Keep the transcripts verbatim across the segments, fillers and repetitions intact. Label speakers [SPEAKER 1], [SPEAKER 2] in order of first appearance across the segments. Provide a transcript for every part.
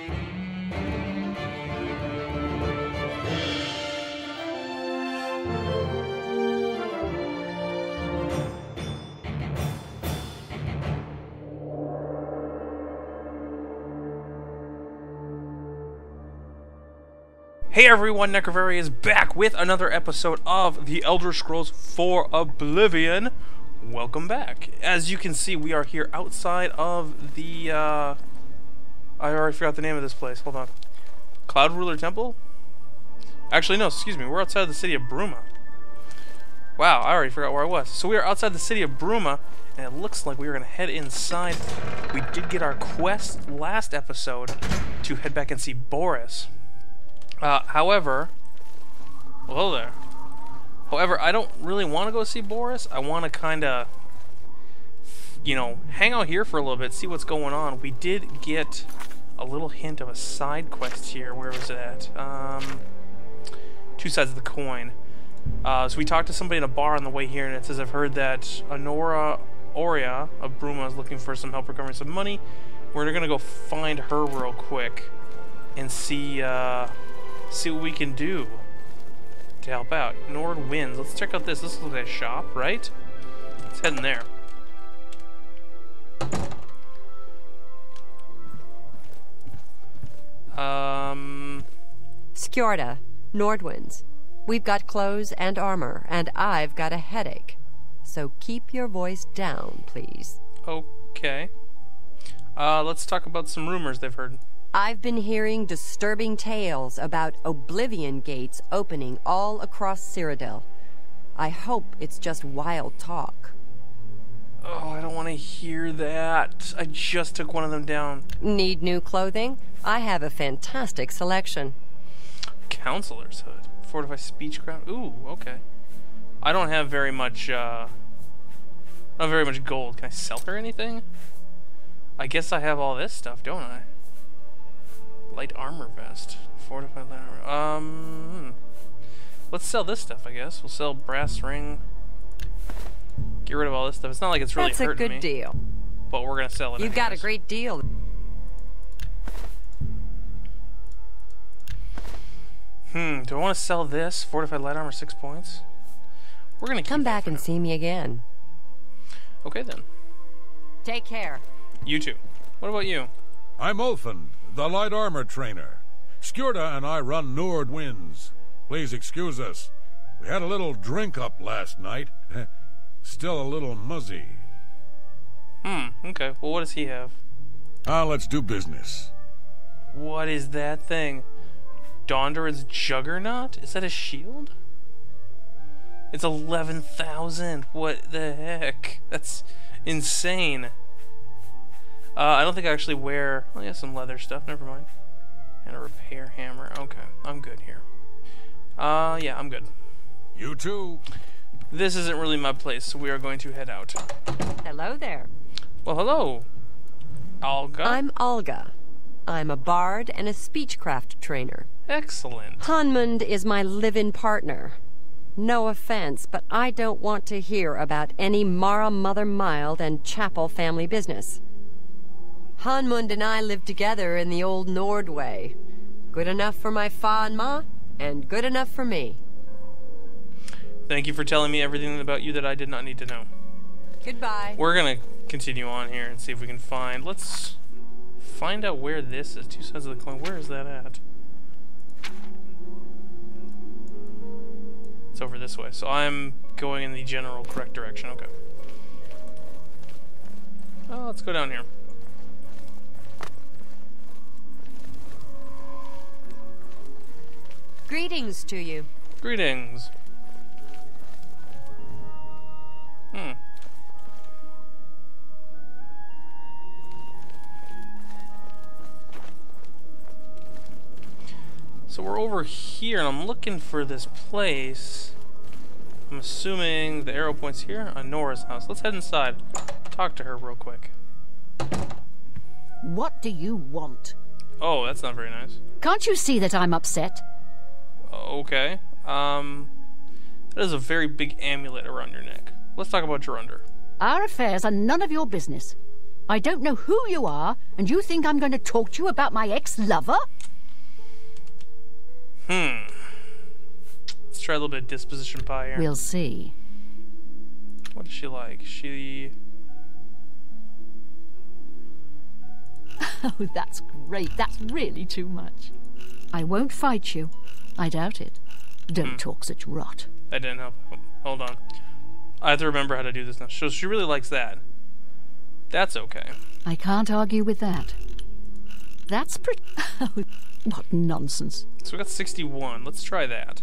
[SPEAKER 1] Hey everyone, Necrovari is back with another episode of The Elder Scrolls four Oblivion. Welcome back. As you can see, we are here outside of the, uh... I already forgot the name of this place. Hold on. Cloud Ruler Temple? Actually, no, excuse me. We're outside the city of Bruma. Wow, I already forgot where I was. So we are outside the city of Bruma, and it looks like we are going to head inside. We did get our quest last episode to head back and see Boris. Uh, however, well, hello there. However, I don't really want to go see Boris. I want to kind of, you know, hang out here for a little bit, see what's going on. We did get a little hint of a side quest here. Where was it at? Um, two sides of the coin. Uh, so we talked to somebody in a bar on the way here, and it says, I've heard that Honora Aurea of Bruma is looking for some help recovering some money. We're going to go find her real quick and see, uh... see what we can do to help out. Nord wins. Let's check out this. This looks like a shop, right? Let's head in there. Um...
[SPEAKER 2] Skjorda, Nordwinds. We've got clothes and armor, and I've got a headache. So keep your voice down, please.
[SPEAKER 1] Okay. Uh, let's talk about some rumors they've heard.
[SPEAKER 2] I've been hearing disturbing tales about Oblivion gates opening all across Cyrodiil. I hope it's just wild talk.
[SPEAKER 1] Oh, I don't want to hear that. I just took one of them down.
[SPEAKER 2] Need new clothing? I have a fantastic selection.
[SPEAKER 1] Counselor's hood. Fortify speechcraft. Ooh, okay. I don't have very much, uh... not very much gold. Can I sell her anything? I guess I have all this stuff, don't I? Light armor vest. Fortified light armor. Um, let's sell this stuff, I guess. We'll sell brass ring. Get rid of all this stuff. It's not like it's really
[SPEAKER 2] That's
[SPEAKER 1] hurting me.
[SPEAKER 2] That's a good deal.
[SPEAKER 1] But we're gonna sell it.
[SPEAKER 2] You've got a great deal.
[SPEAKER 1] Hmm. Do I want to sell this? Fortified light armor, six points. We're gonna keep
[SPEAKER 2] Come back and see me again.
[SPEAKER 1] Okay then.
[SPEAKER 2] Take care.
[SPEAKER 1] You too. What about you?
[SPEAKER 3] I'm Ulfin, the light armor trainer. Skjorda and I run Nordwinds. Please excuse us. We had a little drink-up last night. Still a little muzzy.
[SPEAKER 1] Hmm, okay. Well, what does he have?
[SPEAKER 3] Ah, let's do business.
[SPEAKER 1] What is that thing? Dondaran's Juggernaut? Is that a shield? It's eleven thousand. What the heck? That's insane. Uh, I don't think I actually wear... Oh, yeah, some leather stuff. Never mind. And a repair hammer. Okay, I'm good here. Uh, yeah, I'm good.
[SPEAKER 3] You too.
[SPEAKER 1] This isn't really my place, so we are going to head out.
[SPEAKER 2] Hello there.
[SPEAKER 1] Well, hello. Olga?
[SPEAKER 2] I'm Olga. I'm a bard and a speechcraft trainer.
[SPEAKER 1] Excellent.
[SPEAKER 2] Hanmund is my live-in partner. No offense, but I don't want to hear about any Mara Mother Mild and Chapel family business. Hanmund and I lived together in the old Nord way. Good enough for my fa and ma, and good enough for me.
[SPEAKER 1] Thank you for telling me everything about you that I did not need to know.
[SPEAKER 2] Goodbye.
[SPEAKER 1] We're gonna continue on here and see if we can find... Let's find out where this is. Two sides of the coin. Where is that at? It's over this way. So I'm going in the general correct direction. Okay. Oh, let's go down here.
[SPEAKER 2] Greetings to you.
[SPEAKER 1] Greetings. Hmm. So we're over here, and I'm looking for this place. I'm assuming the arrow point's here on Nora's house. Let's head inside. Talk to her real quick.
[SPEAKER 4] What do you want?
[SPEAKER 1] Oh, that's not very nice.
[SPEAKER 4] Can't you see that I'm upset?
[SPEAKER 1] Okay. Um, that is a very big amulet around your neck. Let's talk about Jorundr.
[SPEAKER 4] Our affairs are none of your business. I don't know who you are, and you think I'm going to talk to you about my ex-lover?
[SPEAKER 1] Hmm. Let's try a little bit of disposition pie here.
[SPEAKER 4] We'll see.
[SPEAKER 1] What is she like? She...
[SPEAKER 4] Oh, that's great. That's really too much. I won't fight you. I doubt it. Don't
[SPEAKER 1] Hmm.
[SPEAKER 4] talk such rot.
[SPEAKER 1] That didn't help. Hold on. I have to remember how to do this now. So she really likes that. That's okay.
[SPEAKER 4] I can't argue with that. That's pretty... Oh, what nonsense.
[SPEAKER 1] So we got sixty-one. Let's try that.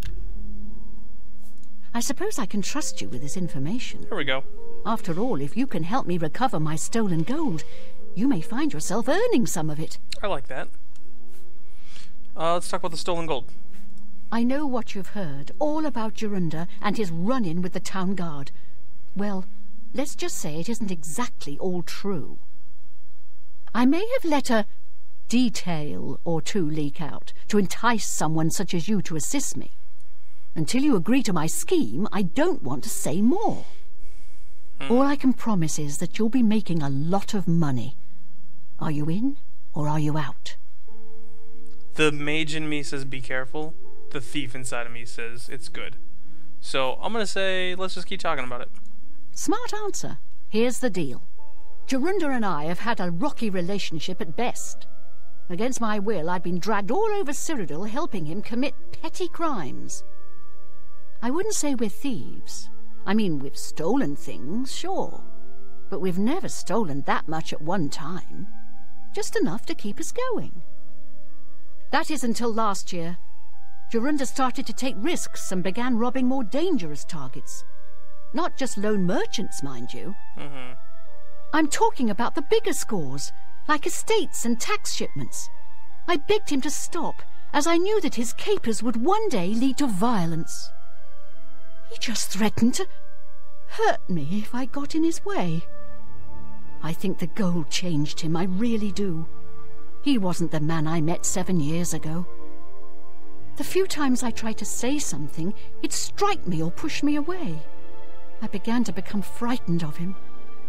[SPEAKER 4] I suppose I can trust you with this information.
[SPEAKER 1] Here we go.
[SPEAKER 4] After all, if you can help me recover my stolen gold, you may find yourself earning some of it.
[SPEAKER 1] I like that. Uh, let's talk about the stolen gold.
[SPEAKER 4] I know what you've heard, all about Jorunda and his run-in with the town guard. Well, let's just say it isn't exactly all true. I may have let a detail or two leak out to entice someone such as you to assist me. Until you agree to my scheme, I don't want to say more. Hmm. All I can promise is that you'll be making a lot of money. Are you in, or are you out?
[SPEAKER 1] The mage in me says be careful. The thief inside of me says it's good. So I'm gonna say let's just keep talking about it.
[SPEAKER 4] Smart answer. Here's the deal. Jorunda and I have had a rocky relationship at best. Against my will, I've been dragged all over Cyrodiil helping him commit petty crimes. I wouldn't say we're thieves. I mean, we've stolen things, sure. But we've never stolen that much at one time. Just enough to keep us going. That is until last year. Jorunda started to take risks and began robbing more dangerous targets. Not just lone merchants, mind you.
[SPEAKER 1] Mm-hmm.
[SPEAKER 4] I'm talking about the bigger scores, like estates and tax shipments. I begged him to stop, as I knew that his capers would one day lead to violence. He just threatened to hurt me if I got in his way. I think the gold changed him, I really do. He wasn't the man I met seven years ago. The few times I tried to say something, he'd strike me or push me away. I began to become frightened of him.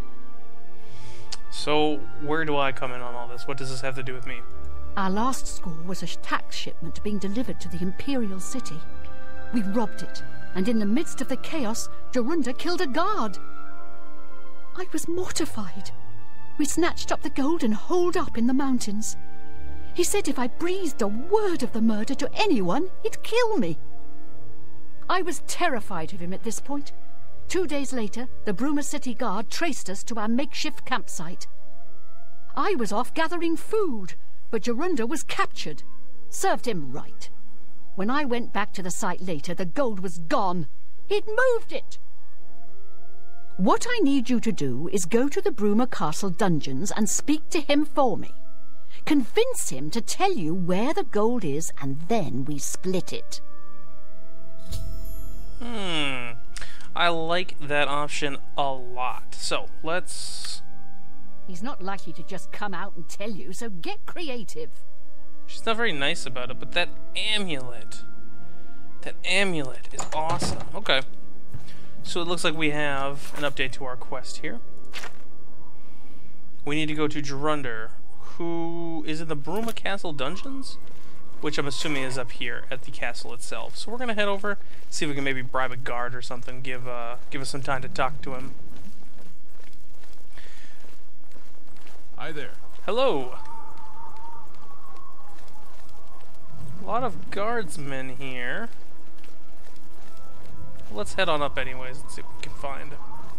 [SPEAKER 1] So, where do I come in on all this? What does this have to do with me?
[SPEAKER 4] Our last score was a tax shipment being delivered to the Imperial City. We robbed it, and in the midst of the chaos, Jorunda killed a guard. I was mortified. We snatched up the gold and holed up in the mountains. He said if I breathed a word of the murder to anyone, he'd kill me. I was terrified of him at this point. Two days later, the Bruma City Guard traced us to our makeshift campsite. I was off gathering food, but Jorunda was captured. Served him right. When I went back to the site later, the gold was gone. He'd moved it. What I need you to do is go to the Bruma Castle dungeons and speak to him for me. Convince him to tell you where the gold is, and then we split it.
[SPEAKER 1] Hmm. I like that option a lot. So, let's...
[SPEAKER 4] He's not likely to just come out and tell you, so get creative.
[SPEAKER 1] She's not very nice about it, but that amulet... That amulet is awesome. Okay. So it looks like we have an update to our quest here. We need to go to Jorunda, who is in the Bruma Castle dungeons, which I'm assuming is up here at the castle itself. So we're gonna head over, see if we can maybe bribe a guard or something, give uh, give us some time to talk to him.
[SPEAKER 3] Hi there.
[SPEAKER 1] Hello. A lot of guardsmen here. Let's head on up anyways and see what we can find.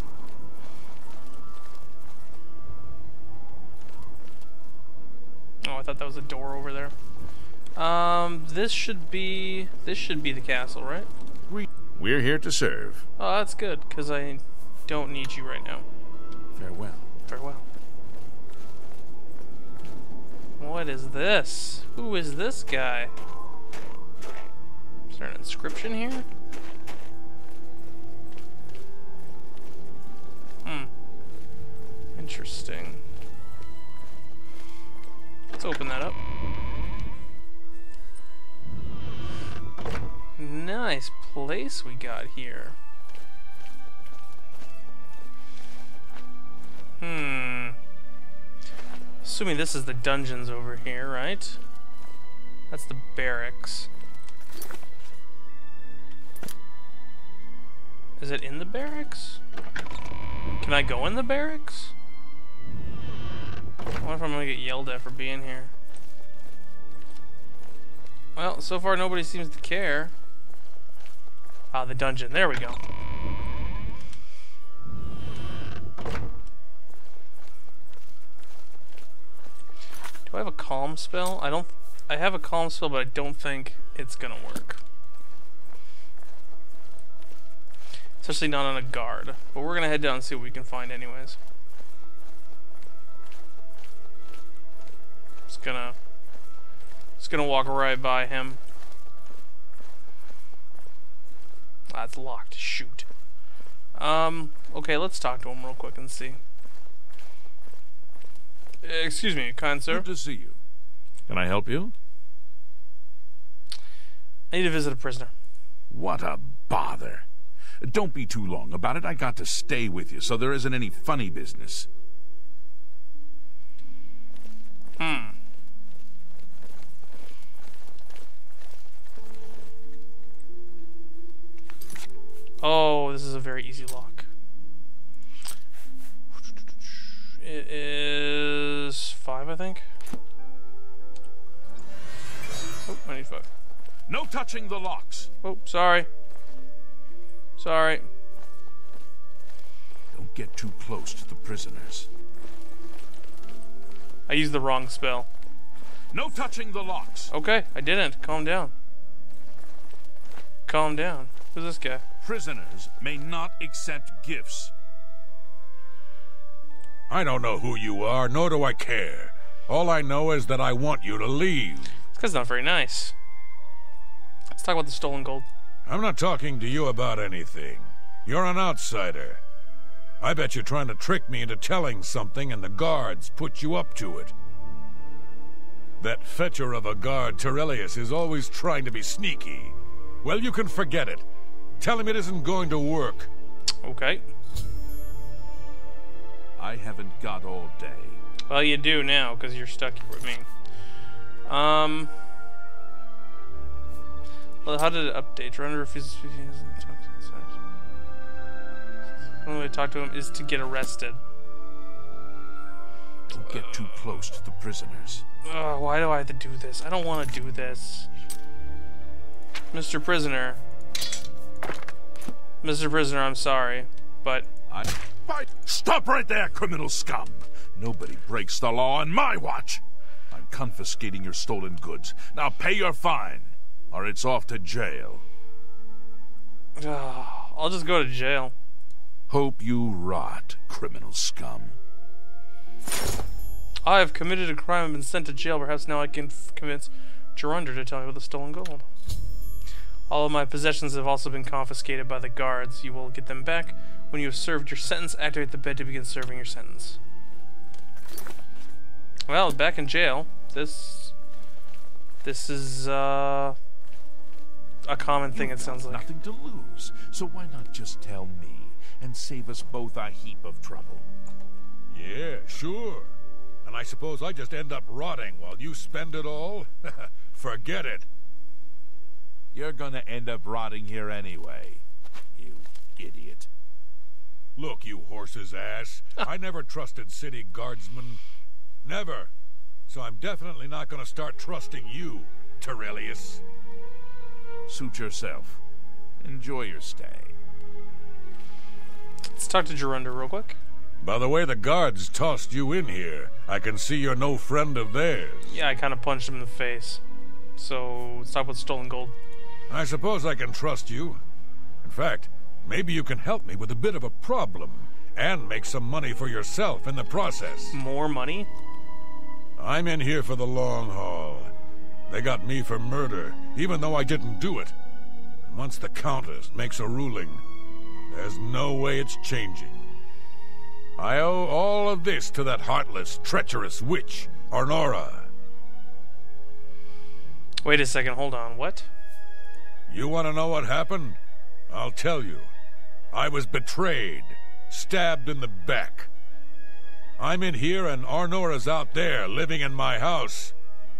[SPEAKER 1] Oh, I thought that was a door over there. Um, this should be this should be the castle, right?
[SPEAKER 5] We we're here to serve.
[SPEAKER 1] Oh, that's good, because I don't need you right now.
[SPEAKER 5] Farewell.
[SPEAKER 1] Farewell. What is this? Who is this guy? Is there an inscription here? Hmm. Interesting. Let's open that up. Nice place we got here. Hmm. Assuming this is the dungeons over here, right? That's the barracks. Is it in the barracks? Can I go in the barracks? I wonder if I'm gonna get yelled at for being here. Well, so far nobody seems to care. Ah, the dungeon. There we go. Do I have a calm spell? I don't... I have a calm spell, but I don't think it's gonna work. Especially not on a guard. But we're gonna head down and see what we can find anyways. Just gonna... Just gonna walk right by him. Ah, it's locked. Shoot. Um, okay, let's talk to him real quick and see. Excuse me, kind sir.
[SPEAKER 5] Good to see you. Can I help you?
[SPEAKER 1] I need to visit a prisoner.
[SPEAKER 5] What a bother. Don't be too long about it. I got to stay with you, so there isn't any funny business.
[SPEAKER 1] Hmm. Oh, this is a very easy lock. It is five, I think. Oh, I need five.
[SPEAKER 5] No touching the locks.
[SPEAKER 1] Oh, sorry. Sorry.
[SPEAKER 5] Don't get too close to the prisoners.
[SPEAKER 1] I used the wrong spell.
[SPEAKER 5] No touching the locks.
[SPEAKER 1] Okay, I didn't. Calm down. Calm down. Who's this guy?
[SPEAKER 5] Prisoners may not accept gifts.
[SPEAKER 3] I don't know who you are, nor do I care. All I know is that I want you to leave.
[SPEAKER 1] This guy's not very nice. Let's talk about the stolen gold.
[SPEAKER 3] I'm not talking to you about anything. You're an outsider. I bet you're trying to trick me into telling something and the guards put you up to it. That fetcher of a guard, Tirelius, is always trying to be sneaky. Well, you can forget it. Tell him it isn't going to work.
[SPEAKER 1] Okay.
[SPEAKER 5] I haven't got all day.
[SPEAKER 1] Well, you do now, because you're stuck here with me. Um... Well, how did it update? Surrender refuses to speak. The only way to talk to him is to get arrested.
[SPEAKER 5] Don't get too close to the prisoners.
[SPEAKER 1] Ugh, why do I have to do this? I don't want to do this. Mister Prisoner. Mister Prisoner, I'm sorry, but...
[SPEAKER 5] I... Stop right there, criminal scum! Nobody breaks the law on my watch! I'm confiscating your stolen goods. Now pay your fine, or it's off to jail.
[SPEAKER 1] Ugh, I'll just go to jail.
[SPEAKER 5] Hope you rot, criminal scum.
[SPEAKER 1] I have committed a crime and been sent to jail. Perhaps now I can f convince Gerunder to tell me about the stolen gold. All of my possessions have also been confiscated by the guards. You will get them back when you have served your sentence. Activate the bed to begin serving your sentence. Well, back in jail. This... This is, uh... a common thing, it sounds like.
[SPEAKER 5] Nothing to lose, so why not just tell me and save us both a heap of trouble?
[SPEAKER 3] Yeah, sure. And I suppose I just end up rotting while you spend it all? Forget it.
[SPEAKER 5] You're gonna end up rotting here anyway, you idiot.
[SPEAKER 3] Look, you horse's ass. I never trusted city guardsmen. Never. So I'm definitely not gonna start trusting you, Tirelius.
[SPEAKER 5] Suit yourself. Enjoy your stay.
[SPEAKER 1] Let's talk to Gerunder real quick.
[SPEAKER 3] By the way the guards tossed you in here, I can see you're no friend of theirs.
[SPEAKER 1] Yeah, I kind of punched him in the face. So, let's talk about stolen gold.
[SPEAKER 3] I suppose I can trust you. In fact, maybe you can help me with a bit of a problem, and make some money for yourself in the process.
[SPEAKER 1] More money?
[SPEAKER 3] I'm in here for the long haul. They got me for murder, even though I didn't do it. And once the Countess makes a ruling, there's no way it's changing. I owe all of this to that heartless, treacherous witch, Arnora.
[SPEAKER 1] Wait a second, hold on, what?
[SPEAKER 3] You want to know what happened? I'll tell you. I was betrayed, stabbed in the back. I'm in here and Arnora's out there, living in my house.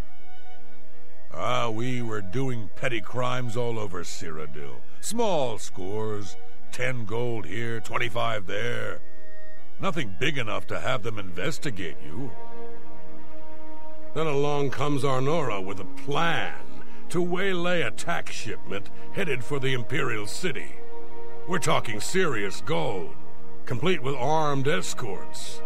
[SPEAKER 3] Ah, we were doing petty crimes all over Cyrodiil. Small scores, ten gold here, twenty-five there. Nothing big enough to have them investigate you. Then along comes Arnora with a plan to waylay a tax shipment headed for the Imperial City. We're talking serious gold, complete with armed escorts.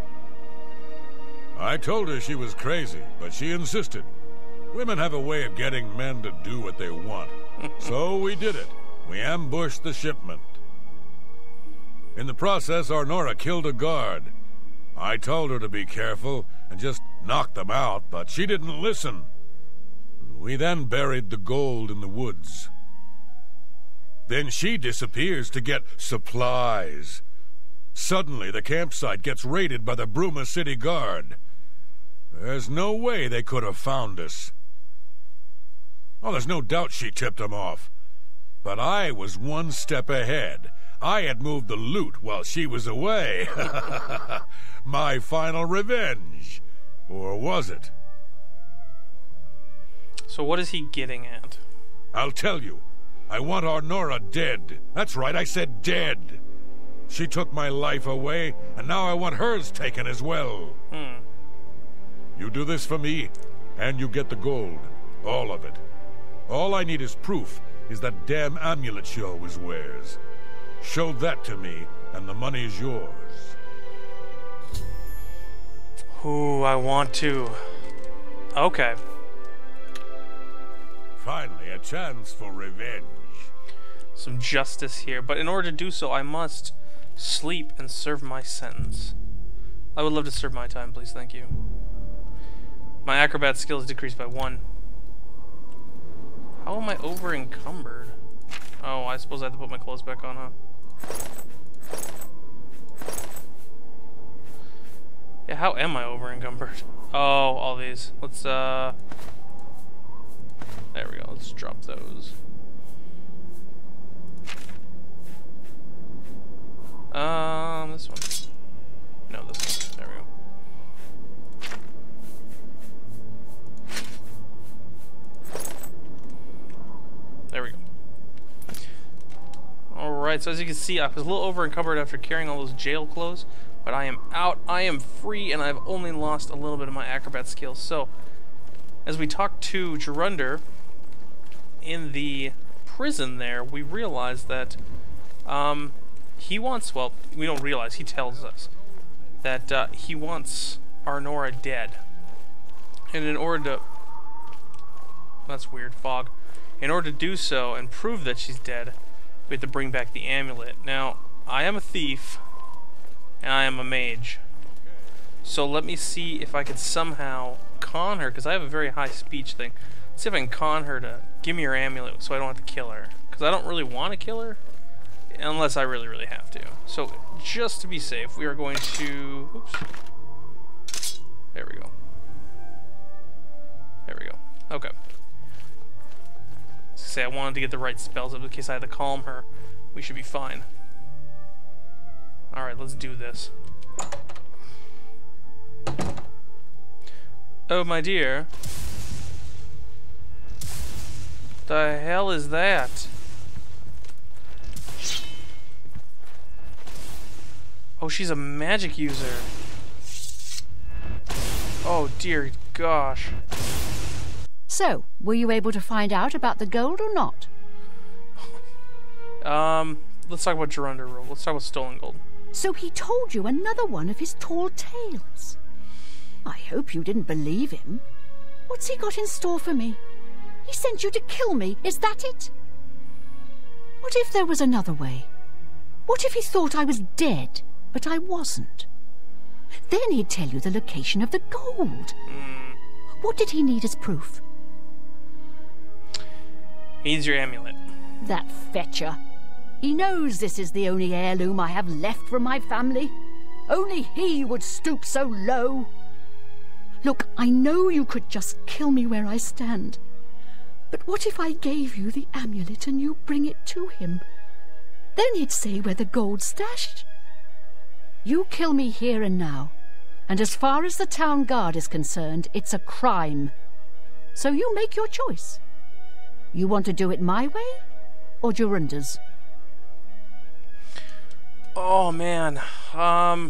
[SPEAKER 3] I told her she was crazy, but she insisted. Women have a way of getting men to do what they want. So we did it. We ambushed the shipment. In the process, Arnora killed a guard. I told her to be careful and just knock them out, but she didn't listen. We then buried the gold in the woods. Then she disappears to get supplies. Suddenly, the campsite gets raided by the Bruma City Guard. There's no way they could have found us. Oh, there's no doubt she tipped them off. But I was one step ahead. I had moved the loot while she was away. My final revenge. Or was it?
[SPEAKER 1] So what is he getting at?
[SPEAKER 3] I'll tell you. I want Arnora dead. That's right, I said dead. She took my life away, and now I want hers taken as well.
[SPEAKER 1] Hmm.
[SPEAKER 3] You do this for me, and you get the gold. All of it. All I need is proof is that damn amulet she always wears. Show that to me, and the money is yours.
[SPEAKER 1] Ooh, I want to. Okay.
[SPEAKER 3] Finally, a chance for revenge.
[SPEAKER 1] Some justice here, but in order to do so, I must sleep and serve my sentence. I would love to serve my time, please, thank you. My acrobat skill is decreased by one. How am I over encumbered? Oh, I suppose I have to put my clothes back on, huh? Yeah, how am I over encumbered? Oh, all these. Let's, uh... There we go, let's drop those. Um, this one. No, this one. There we go. There we go. Alright, so as you can see, I was a little over encumbered after carrying all those jail clothes, but I am out, I am free, and I've only lost a little bit of my acrobat skills. So, as we talk to Gerunder in the prison there, we realize that, um... he wants, well, we don't realize, he tells us that uh, he wants Arnora dead. And in order to... That's weird, fog. In order to do so and prove that she's dead, we have to bring back the amulet. Now, I am a thief, and I am a mage. So let me see if I can somehow con her, because I have a very high speech thing. Let's see if I can con her to give me her amulet so I don't have to kill her. Because I don't really want to kill her. Unless I really, really have to. So, just to be safe, we are going to... Oops. There we go. There we go. Okay. As I say, I wanted to get the right spells up in case I had to calm her. We should be fine. Alright, let's do this. Oh, my dear. The hell is that? Oh, she's a magic user. Oh, dear gosh.
[SPEAKER 4] So, were you able to find out about the gold or not?
[SPEAKER 1] um, let's talk about Gerunder rule. Let's talk about stolen gold.
[SPEAKER 4] So he told you another one of his tall tales. I hope you didn't believe him. What's he got in store for me? He sent you to kill me, is that it? What if there was another way? What if he thought I was dead? But I wasn't. Then he'd tell you the location of the gold.
[SPEAKER 1] Mm.
[SPEAKER 4] What did he need as proof?
[SPEAKER 1] He needs your amulet.
[SPEAKER 4] That fetcher. He knows this is the only heirloom I have left from my family. Only he would stoop so low. Look, I know you could just kill me where I stand. But what if I gave you the amulet and you bring it to him? Then he'd say where the gold's stashed. You kill me here and now, And as far as the town guard is concerned, it's a crime. So you make your choice. You want to do it my way, or Jorunda's?
[SPEAKER 1] Oh, man. Um...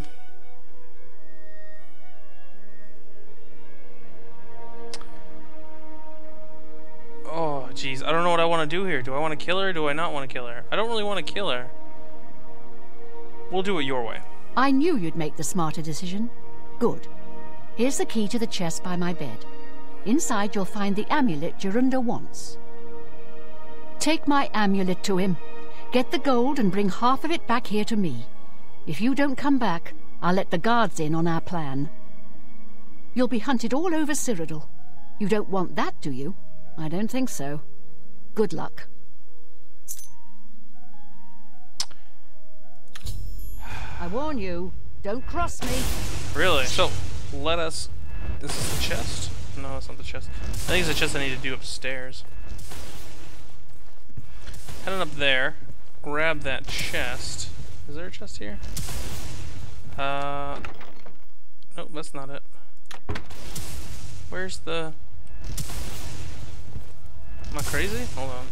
[SPEAKER 1] Oh, jeez. I don't know what I want to do here. Do I want to kill her or do I not want to kill her? I don't really want to kill her. We'll do it your way.
[SPEAKER 4] I knew you'd make the smarter decision. Good. Here's the key to the chest by my bed. Inside you'll find the amulet Jorunda wants. Take my amulet to him. Get the gold and bring half of it back here to me. If you don't come back, I'll let the guards in on our plan. You'll be hunted all over Cyrodiil. You don't want that, do you? I don't think so. Good luck. I warn you, don't cross me.
[SPEAKER 1] Really? So, let us... This is the chest? No, it's not the chest. I think it's the chest I need to do upstairs. Heading up there, grab that chest. Is there a chest here? Uh... Nope, that's not it. Where's the... Am I crazy? Hold on.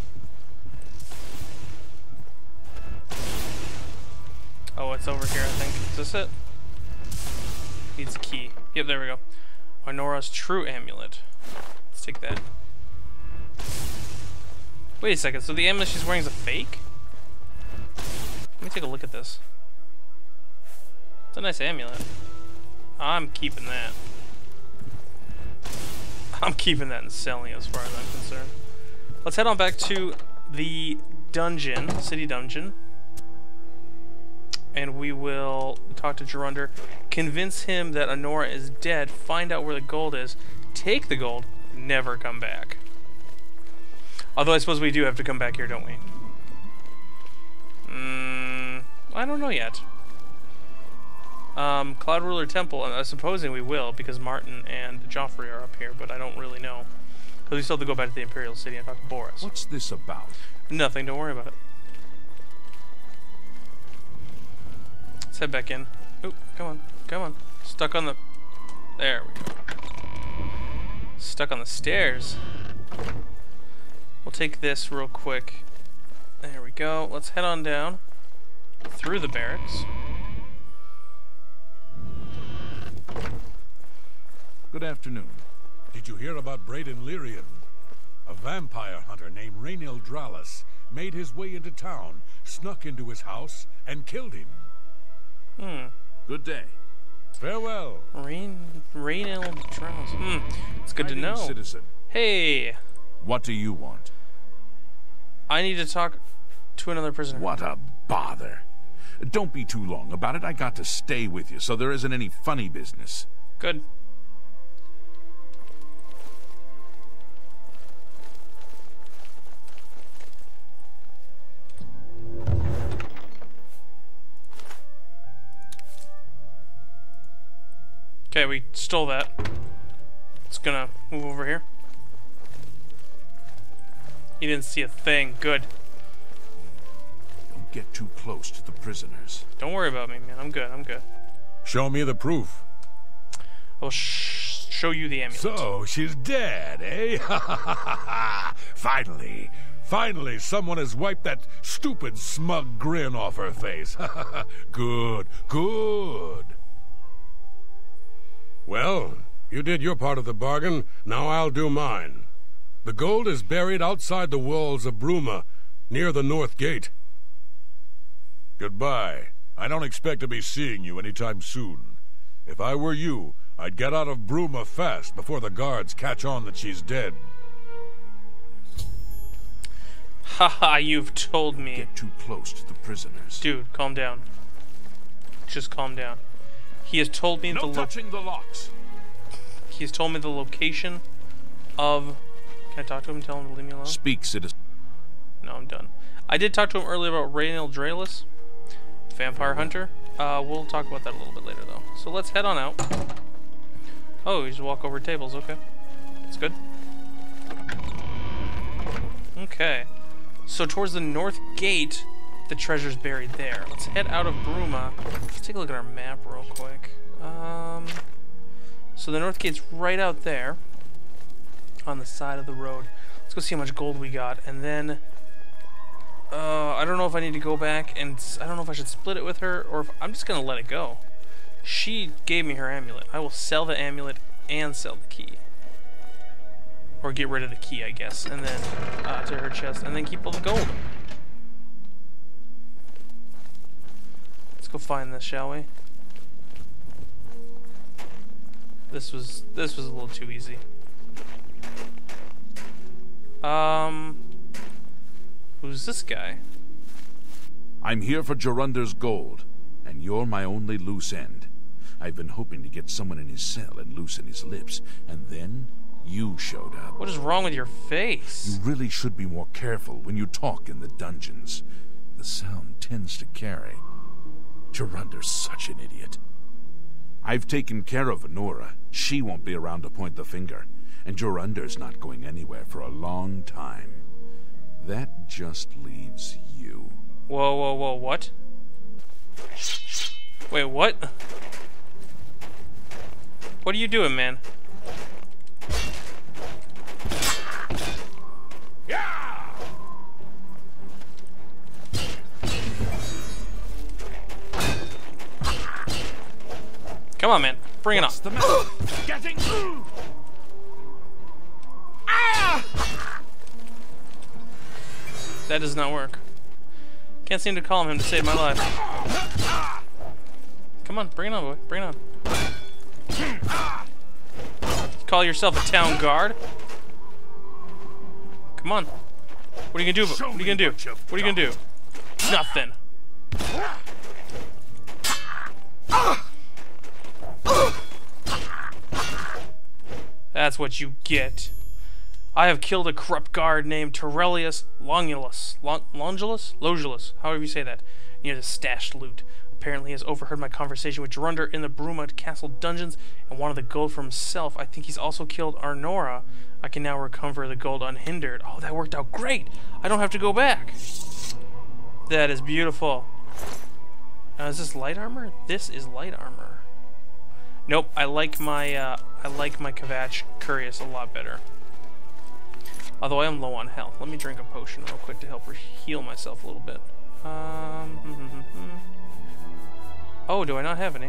[SPEAKER 1] Oh, it's over here, I think. Is this it? Needs a key. Yep, there we go. Honora's true amulet. Let's take that. Wait a second, so the amulet she's wearing is a fake? Let me take a look at this. It's a nice amulet. I'm keeping that. I'm keeping that and selling it as far as I'm concerned. Let's head on back to the dungeon, city dungeon. And we will talk to Jorunda, convince him that Honora is dead, find out where the gold is, take the gold, never come back. Although I suppose we do have to come back here, don't we? Mm, I don't know yet. Um, Cloud Ruler Temple, and I'm supposing we will, because Martin and Joffrey are up here, but I don't really know. Because we still have to go back to the Imperial City and talk to Boris.
[SPEAKER 5] What's this about?
[SPEAKER 1] Nothing, don't worry about it. Let's head back in. Oop, come on, come on. Stuck on the... There we go. Stuck on the stairs. We'll take this real quick. There we go. Let's head on down through the barracks.
[SPEAKER 5] Good afternoon.
[SPEAKER 3] Did you hear about Braden Lyrian? A vampire hunter named Rainil Dralis made his way into town, snuck into his house, and killed him.
[SPEAKER 1] Hmm.
[SPEAKER 5] Good day.
[SPEAKER 3] Farewell.
[SPEAKER 1] Rain... Rainil Dralis. Hmm. It's good to
[SPEAKER 5] Hiding
[SPEAKER 1] know.
[SPEAKER 5] citizen.
[SPEAKER 1] Hey!
[SPEAKER 5] What do you want?
[SPEAKER 1] I need to talk to another prisoner.
[SPEAKER 5] What a bother. Don't be too long about it. I got to stay with you, so there isn't any funny business.
[SPEAKER 1] Good. Okay, we stole that. It's gonna move over here. He didn't see a thing. Good.
[SPEAKER 5] Don't get too close to the prisoners.
[SPEAKER 1] Don't worry about me, man. I'm good. I'm good.
[SPEAKER 3] Show me the proof.
[SPEAKER 1] I'll sh show you the amulet.
[SPEAKER 3] So, she's dead, eh? Finally. Finally, someone has wiped that stupid, smug grin off her face. Good, good. Well, you did your part of the bargain, now I'll do mine. The gold is buried outside the walls of Bruma, near the North Gate. Goodbye. I don't expect to be seeing you anytime soon. If I were you, I'd get out of Bruma fast before the guards catch on that she's dead.
[SPEAKER 1] Haha, you've told me.
[SPEAKER 5] Get too close to the prisoners.
[SPEAKER 1] Dude, calm down. Just calm down. He has told me
[SPEAKER 5] no
[SPEAKER 1] the lo
[SPEAKER 5] touching the locks.
[SPEAKER 1] He has told me the location of... Can I talk to him and tell him to leave me alone?
[SPEAKER 5] Speak, citizen.
[SPEAKER 1] No, I'm done. I did talk to him earlier about Rainil Dralis, vampire hunter. Uh, we'll talk about that a little bit later, though. So let's head on out. Oh, you just walk over tables. Okay, that's good. Okay, so towards the north gate, the treasure's buried there. Let's head out of Bruma. Let's take a look at our map real quick. Um, So the north gate's right out there on the side of the road. Let's go see how much gold we got, and then uh, I don't know if I need to go back, and I don't know if I should split it with her, or if I'm just gonna let it go. She gave me her amulet. I will sell the amulet and sell the key. Or get rid of the key, I guess, and then uh, to her chest, and then keep all the gold. Let's go find this, shall we? This was this was a little too easy. Um, who's this guy?
[SPEAKER 5] I'm here for Jorunder's gold, and you're my only loose end. I've been hoping to get someone in his cell and loosen his lips, and then you showed up.
[SPEAKER 1] What is wrong with your face?
[SPEAKER 5] You really should be more careful when you talk in the dungeons. The sound tends to carry. Jorunder's such an idiot. I've taken care of Honora. She won't be around to point the finger. And Jorunder's not going anywhere for a long time. That just leaves you.
[SPEAKER 1] Whoa, whoa, whoa, what? Wait, what? What are you doing, man?
[SPEAKER 5] Yeah!
[SPEAKER 1] Come on, man. Bring
[SPEAKER 5] What's
[SPEAKER 1] it on.
[SPEAKER 5] the matter? Getting through! Ah!
[SPEAKER 1] That does not work. Can't seem to calm him to save my life. Come on, bring it on, boy. Bring it on. You call yourself a town guard? Come on. What are you gonna do? What are you gonna do? What are you gonna do? Nothing. That's what you get. I have killed a corrupt guard named Terrelius Longulus. Long Longulus? Logulus, however you say that, near the stashed loot. Apparently he has overheard my conversation with Jorunder in the Bruma castle dungeons and wanted the gold for himself. I think he's also killed Arnora. I can now recover the gold unhindered. Oh, that worked out great. I don't have to go back. That is beautiful. Uh, is this light armor? This is light armor. Nope, I like my uh, I like my Kvatch Curious a lot better. Although I am low on health. Let me drink a potion real quick to help heal myself a little bit. Um, hmm, hmm, hmm. Oh, do I not have any?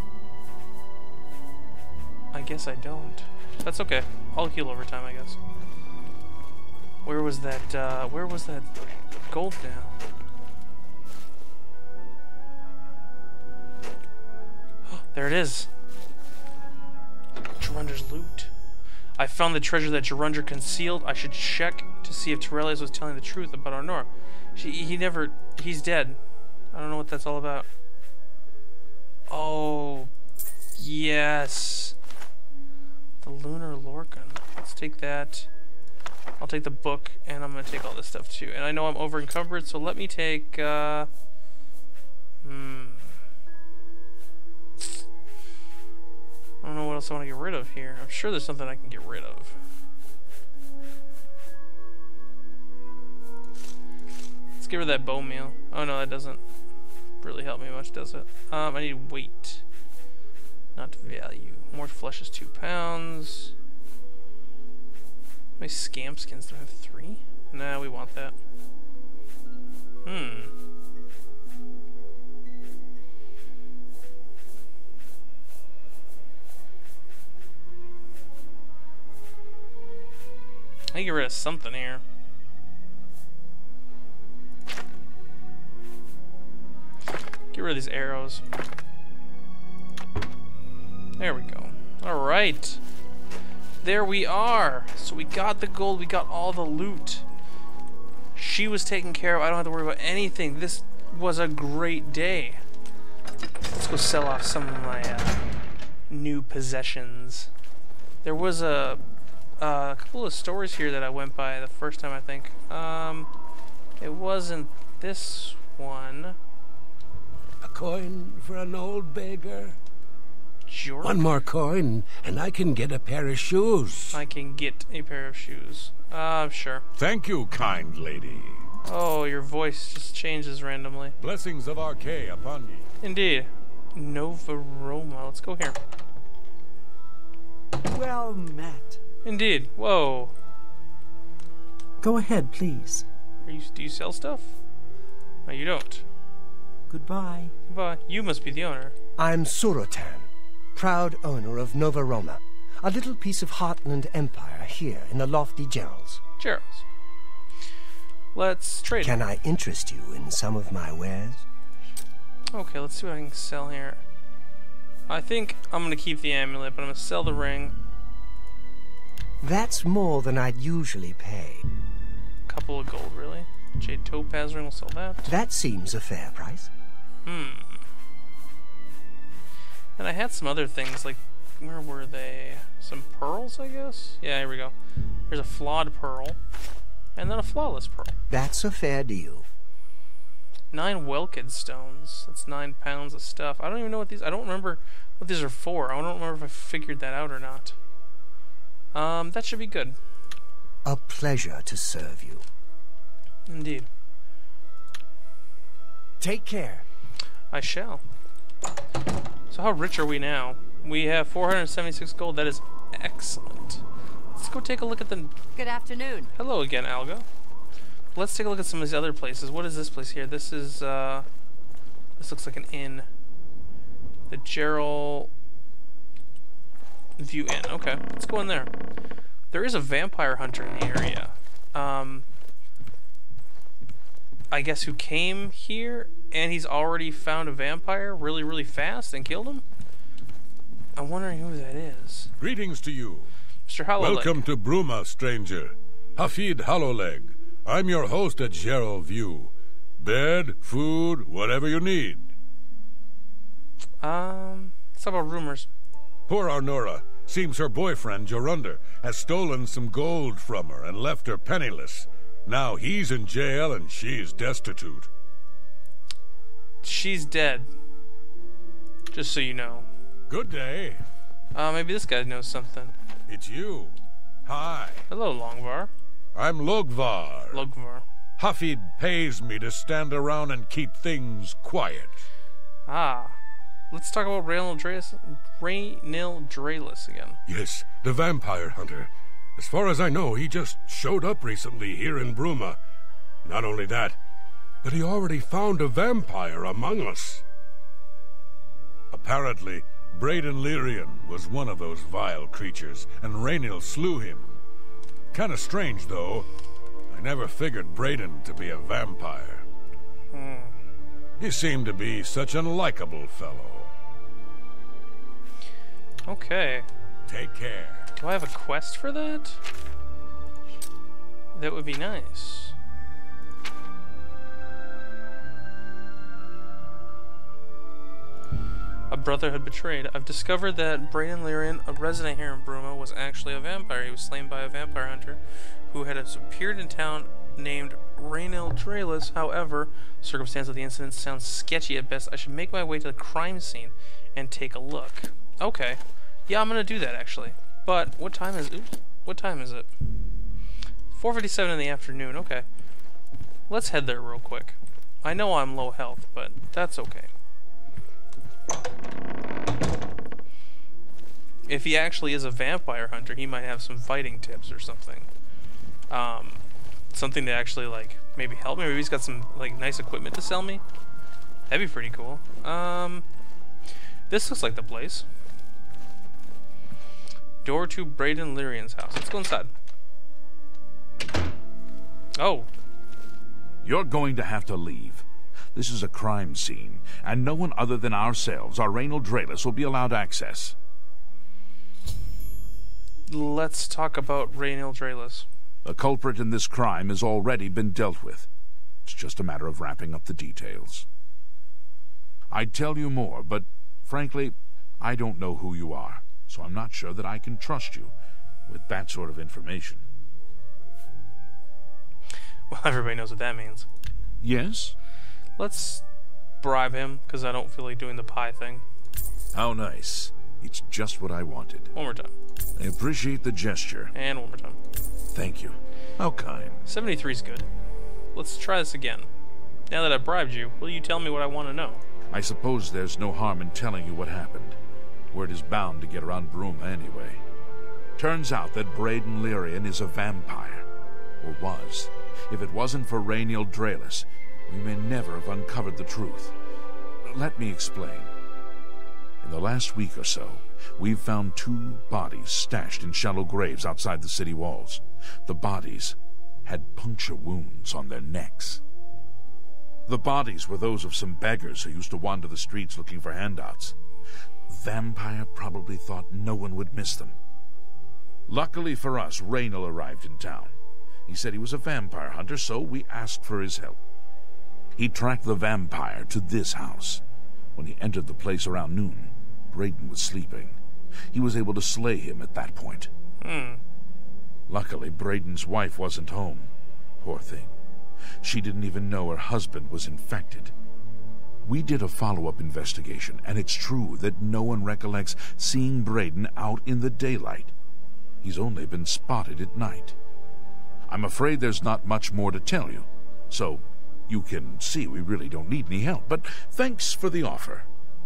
[SPEAKER 1] I guess I don't. That's okay. I'll heal over time, I guess. Where was that, uh, where was that gold now? There it is. Jorunder's loot. I found the treasure that Jorunder concealed. I should check to see if Terrelius was telling the truth about Arnor. She, he never, he's dead. I don't know what that's all about. Oh, yes. The Lunar Lorcan. Let's take that. I'll take the book, and I'm going to take all this stuff too. And I know I'm over encumbered, so let me take, uh... Hmm... I don't know what else I want to get rid of here. I'm sure there's something I can get rid of. Let's get rid of that bone meal. Oh no, that doesn't really help me much, does it? Um, I need weight, not value. More flesh is two pounds. How many scamp skins do I have? Three? Nah, we want that. Hmm. I can get rid of something here. Get rid of these arrows. There we go. Alright. There we are. So we got the gold, we got all the loot. She was taken care of. I don't have to worry about anything. This was a great day. Let's go sell off some of my uh, new possessions. There was a Uh, a couple of stories here that I went by the first time, I think. Um, it wasn't this one.
[SPEAKER 6] A coin for an old beggar?
[SPEAKER 1] Jork?
[SPEAKER 6] One more coin, and I can get a pair of shoes.
[SPEAKER 1] I can get a pair of shoes. Uh, sure.
[SPEAKER 3] Thank you, kind lady.
[SPEAKER 1] Oh, your voice just changes randomly.
[SPEAKER 3] Blessings of Archay upon ye.
[SPEAKER 1] Indeed. Nova Roma. Let's go here.
[SPEAKER 6] Well met.
[SPEAKER 1] Indeed. Whoa.
[SPEAKER 6] Go ahead, please.
[SPEAKER 1] Are you, do you sell stuff? No, you don't.
[SPEAKER 6] Goodbye.
[SPEAKER 1] Goodbye. You must be the owner.
[SPEAKER 7] I'm Surotan, proud owner of Nova Roma, a little piece of Heartland Empire here in the lofty Gerals.
[SPEAKER 1] Gerals. Let's trade.
[SPEAKER 7] Can I interest you in some of my wares?
[SPEAKER 1] Okay, let's see what I can sell here. I think I'm going to keep the amulet, but I'm going to sell the ring.
[SPEAKER 7] That's more than I'd usually pay.
[SPEAKER 1] Couple of gold, really? Jade topaz ring, we'll sell that.
[SPEAKER 7] That seems a fair price.
[SPEAKER 1] Hmm. And I had some other things, like, where were they? Some pearls, I guess? Yeah, here we go. There's a flawed pearl, and then a flawless pearl.
[SPEAKER 7] That's a fair deal.
[SPEAKER 1] Nine Welkid stones. That's nine pounds of stuff. I don't even know what these... I don't remember what these are for. I don't remember if I figured that out or not. Um, that should be good.
[SPEAKER 7] A pleasure to serve you.
[SPEAKER 1] Indeed.
[SPEAKER 7] Take care.
[SPEAKER 1] I shall. So how rich are we now? We have four hundred seventy-six gold. That is excellent. Let's go take a look at the...
[SPEAKER 2] Good afternoon.
[SPEAKER 1] Hello again, Alga. Let's take a look at some of these other places. What is this place here? This is, uh... This looks like an inn. The Gerald View Inn. Okay, let's go in there. There is a vampire hunter in the area. Um... I guess who came here, and he's already found a vampire really, really fast and killed him? I'm wondering who that is.
[SPEAKER 3] Greetings to you.
[SPEAKER 1] Mister Hollowleg.
[SPEAKER 3] Welcome to Bruma, stranger. Hafid Hollowleg. I'm your host at Gerald View. Bed, food, whatever you need.
[SPEAKER 1] Um, let's talk about rumors.
[SPEAKER 3] Poor Arnora. Seems her boyfriend, Jorunder, has stolen some gold from her and left her penniless. Now he's in jail and she's destitute.
[SPEAKER 1] She's dead. Just so you know.
[SPEAKER 3] Good day.
[SPEAKER 1] Uh, maybe this guy knows something.
[SPEAKER 3] It's you. Hi.
[SPEAKER 1] Hello, Longvar.
[SPEAKER 3] I'm Logvar.
[SPEAKER 1] Logvar.
[SPEAKER 3] Hafid pays me to stand around and keep things quiet.
[SPEAKER 1] Ah. Let's talk about Raynil Draelis, Raynil Draelis again.
[SPEAKER 3] Yes, the vampire hunter. As far as I know, he just showed up recently here in Bruma. Not only that, but he already found a vampire among us. Apparently, Braden Lyrian was one of those vile creatures, and Raynil slew him. Kinda strange, though. I never figured Braden to be a vampire.
[SPEAKER 1] Hmm.
[SPEAKER 3] He seemed to be such an likable fellow.
[SPEAKER 1] Okay.
[SPEAKER 3] Take care.
[SPEAKER 1] Do I have a quest for that? That would be nice. A brotherhood betrayed. I've discovered that Braden Lyrian, a resident here in Bruma, was actually a vampire. He was slain by a vampire hunter who had appeared in town named Raynil Draelis. However, the circumstance of the incident sounds sketchy at best. I should make my way to the crime scene and take a look. Okay. Yeah, I'm gonna do that actually. But what time is it? What time is it? four fifty-seven in the afternoon. Okay. Let's head there real quick. I know I'm low health, but that's okay. If he actually is a vampire hunter, he might have some fighting tips or something. Um, something to actually, like, maybe help me. Maybe he's got some, like, nice equipment to sell me. That'd be pretty cool. Um, this looks like the place. Door to Braden Lyrian's house. Let's go inside. Oh.
[SPEAKER 5] You're going to have to leave. This is a crime scene, and no one other than ourselves, our Raynil Draelis, will be allowed access.
[SPEAKER 1] Let's talk about Raynil Draelis.
[SPEAKER 5] The culprit in this crime has already been dealt with. It's just a matter of wrapping up the details. I'd tell you more, but frankly, I don't know who you are, so I'm not sure that I can trust you with that sort of information.
[SPEAKER 1] Well, everybody knows what that means.
[SPEAKER 5] Yes?
[SPEAKER 1] Let's bribe him, because I don't feel like doing the pie thing.
[SPEAKER 5] How nice. It's just what I wanted.
[SPEAKER 1] One more time.
[SPEAKER 5] I appreciate the gesture.
[SPEAKER 1] And one more time.
[SPEAKER 5] Thank you. How kind.
[SPEAKER 1] seventy-three's good. Let's try this again. Now that I've bribed you, will you tell me what I want to know?
[SPEAKER 5] I suppose there's no harm in telling you what happened. Word is bound to get around Bruma anyway. Turns out that Braden Lyrian is a vampire. Or was. If it wasn't for Rainiel Draelis, we may never have uncovered the truth. Let me explain. In the last week or so, we've found two bodies stashed in shallow graves outside the city walls. The bodies had puncture wounds on their necks. The bodies were those of some beggars who used to wander the streets looking for handouts. Vampire probably thought no one would miss them. Luckily for us, Rainiel arrived in town. He said he was a vampire hunter, so we asked for his help. He tracked the vampire to this house. When he entered the place around noon, Braden was sleeping. He was able to slay him at that point.
[SPEAKER 1] Hmm.
[SPEAKER 5] Luckily, Braden's wife wasn't home. Poor thing. She didn't even know her husband was infected. We did a follow-up investigation, and it's true that no one recollects seeing Braden out in the daylight. He's only been spotted at night. I'm afraid there's not much more to tell you, so you can see we really don't need any help, but thanks for the offer.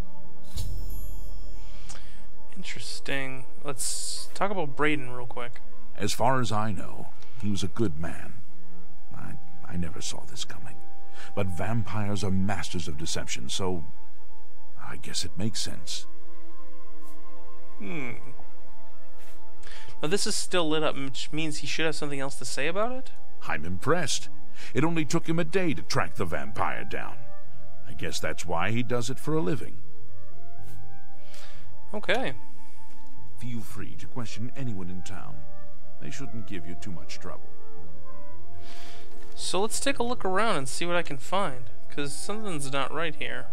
[SPEAKER 1] Interesting. Let's talk about Braden real quick.
[SPEAKER 5] As far as I know, he was a good man. I, I never saw this coming. But vampires are masters of deception, so I guess it makes sense.
[SPEAKER 1] Hmm. Now this is still lit up, which means he should have something else to say about it?
[SPEAKER 5] I'm impressed. It only took him a day to track the vampire down. I guess that's why he does it for a living.
[SPEAKER 1] Okay.
[SPEAKER 5] Feel free to question anyone in town. They shouldn't give you too much trouble.
[SPEAKER 1] So let's take a look around and see what I can find, because something's not right here.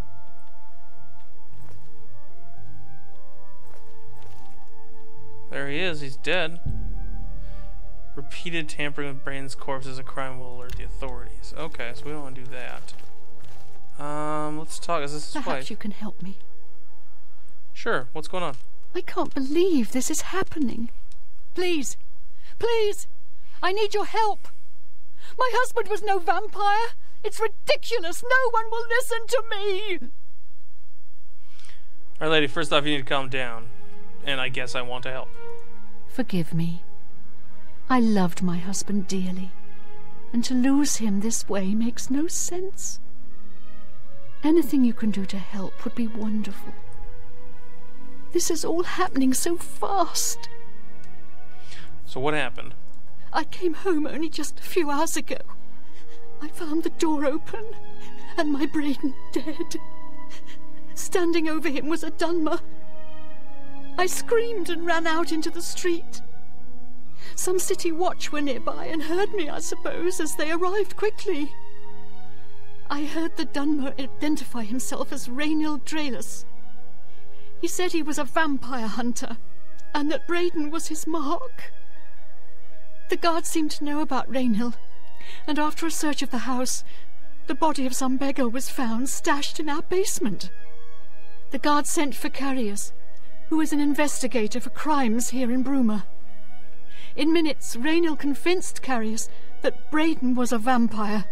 [SPEAKER 1] There he is, he's dead. Repeated tampering with Braden's corpse is a crime will alert the authorities. Okay, so we don't want to do that. Um, let's talk. Is this his wife?
[SPEAKER 4] Perhaps you can help me.
[SPEAKER 1] Sure, what's going on?
[SPEAKER 4] I can't believe this is happening. Please, please, I need your help. My husband was no vampire. It's ridiculous. No one will listen to me.
[SPEAKER 1] Alright, lady, first off, you need to calm down. And I guess I want to help.
[SPEAKER 4] Forgive me. I loved my husband dearly, and to lose him this way makes no sense. Anything you can do to help would be wonderful. This is all happening so fast.
[SPEAKER 1] So what happened?
[SPEAKER 4] I came home only just a few hours ago. I found the door open, and my Braden dead. Standing over him was a Dunmer. I screamed and ran out into the street. Some city watch were nearby and heard me, I suppose, as they arrived quickly. I heard the Dunmer identify himself as Rainiel Draelis. He said he was a vampire hunter, and that Braden was his mark. The guards seemed to know about Rainiel, and after a search of the house, the body of some beggar was found stashed in our basement. The guards sent for Carriers, who is an investigator for crimes here in Bruma. In minutes, Rainiel convinced Carriers that Braden was a vampire.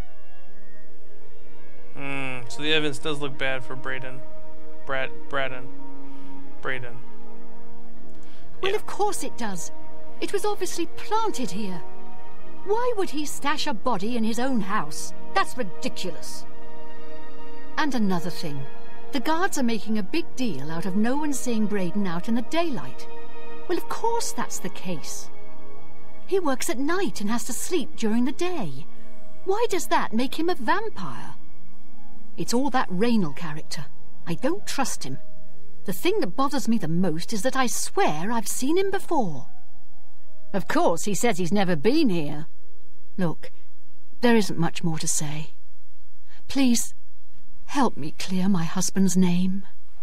[SPEAKER 1] Hmm, so the evidence does look bad for Braden. Brad, Braden. Braden.
[SPEAKER 4] Well,
[SPEAKER 1] Yeah.
[SPEAKER 4] of course it does. It was obviously planted here. Why would he stash a body in his own house? That's ridiculous. And another thing. The guards are making a big deal out of no one seeing Braden out in the daylight. Well, of course that's the case. He works at night and has to sleep during the day. Why does that make him a vampire? It's all that Rainiel character. I don't trust him. The thing that bothers me the most is that I swear I've seen him before. Of course, he says he's never been here. Look, there isn't much more to say. Please, help me clear my husband's name.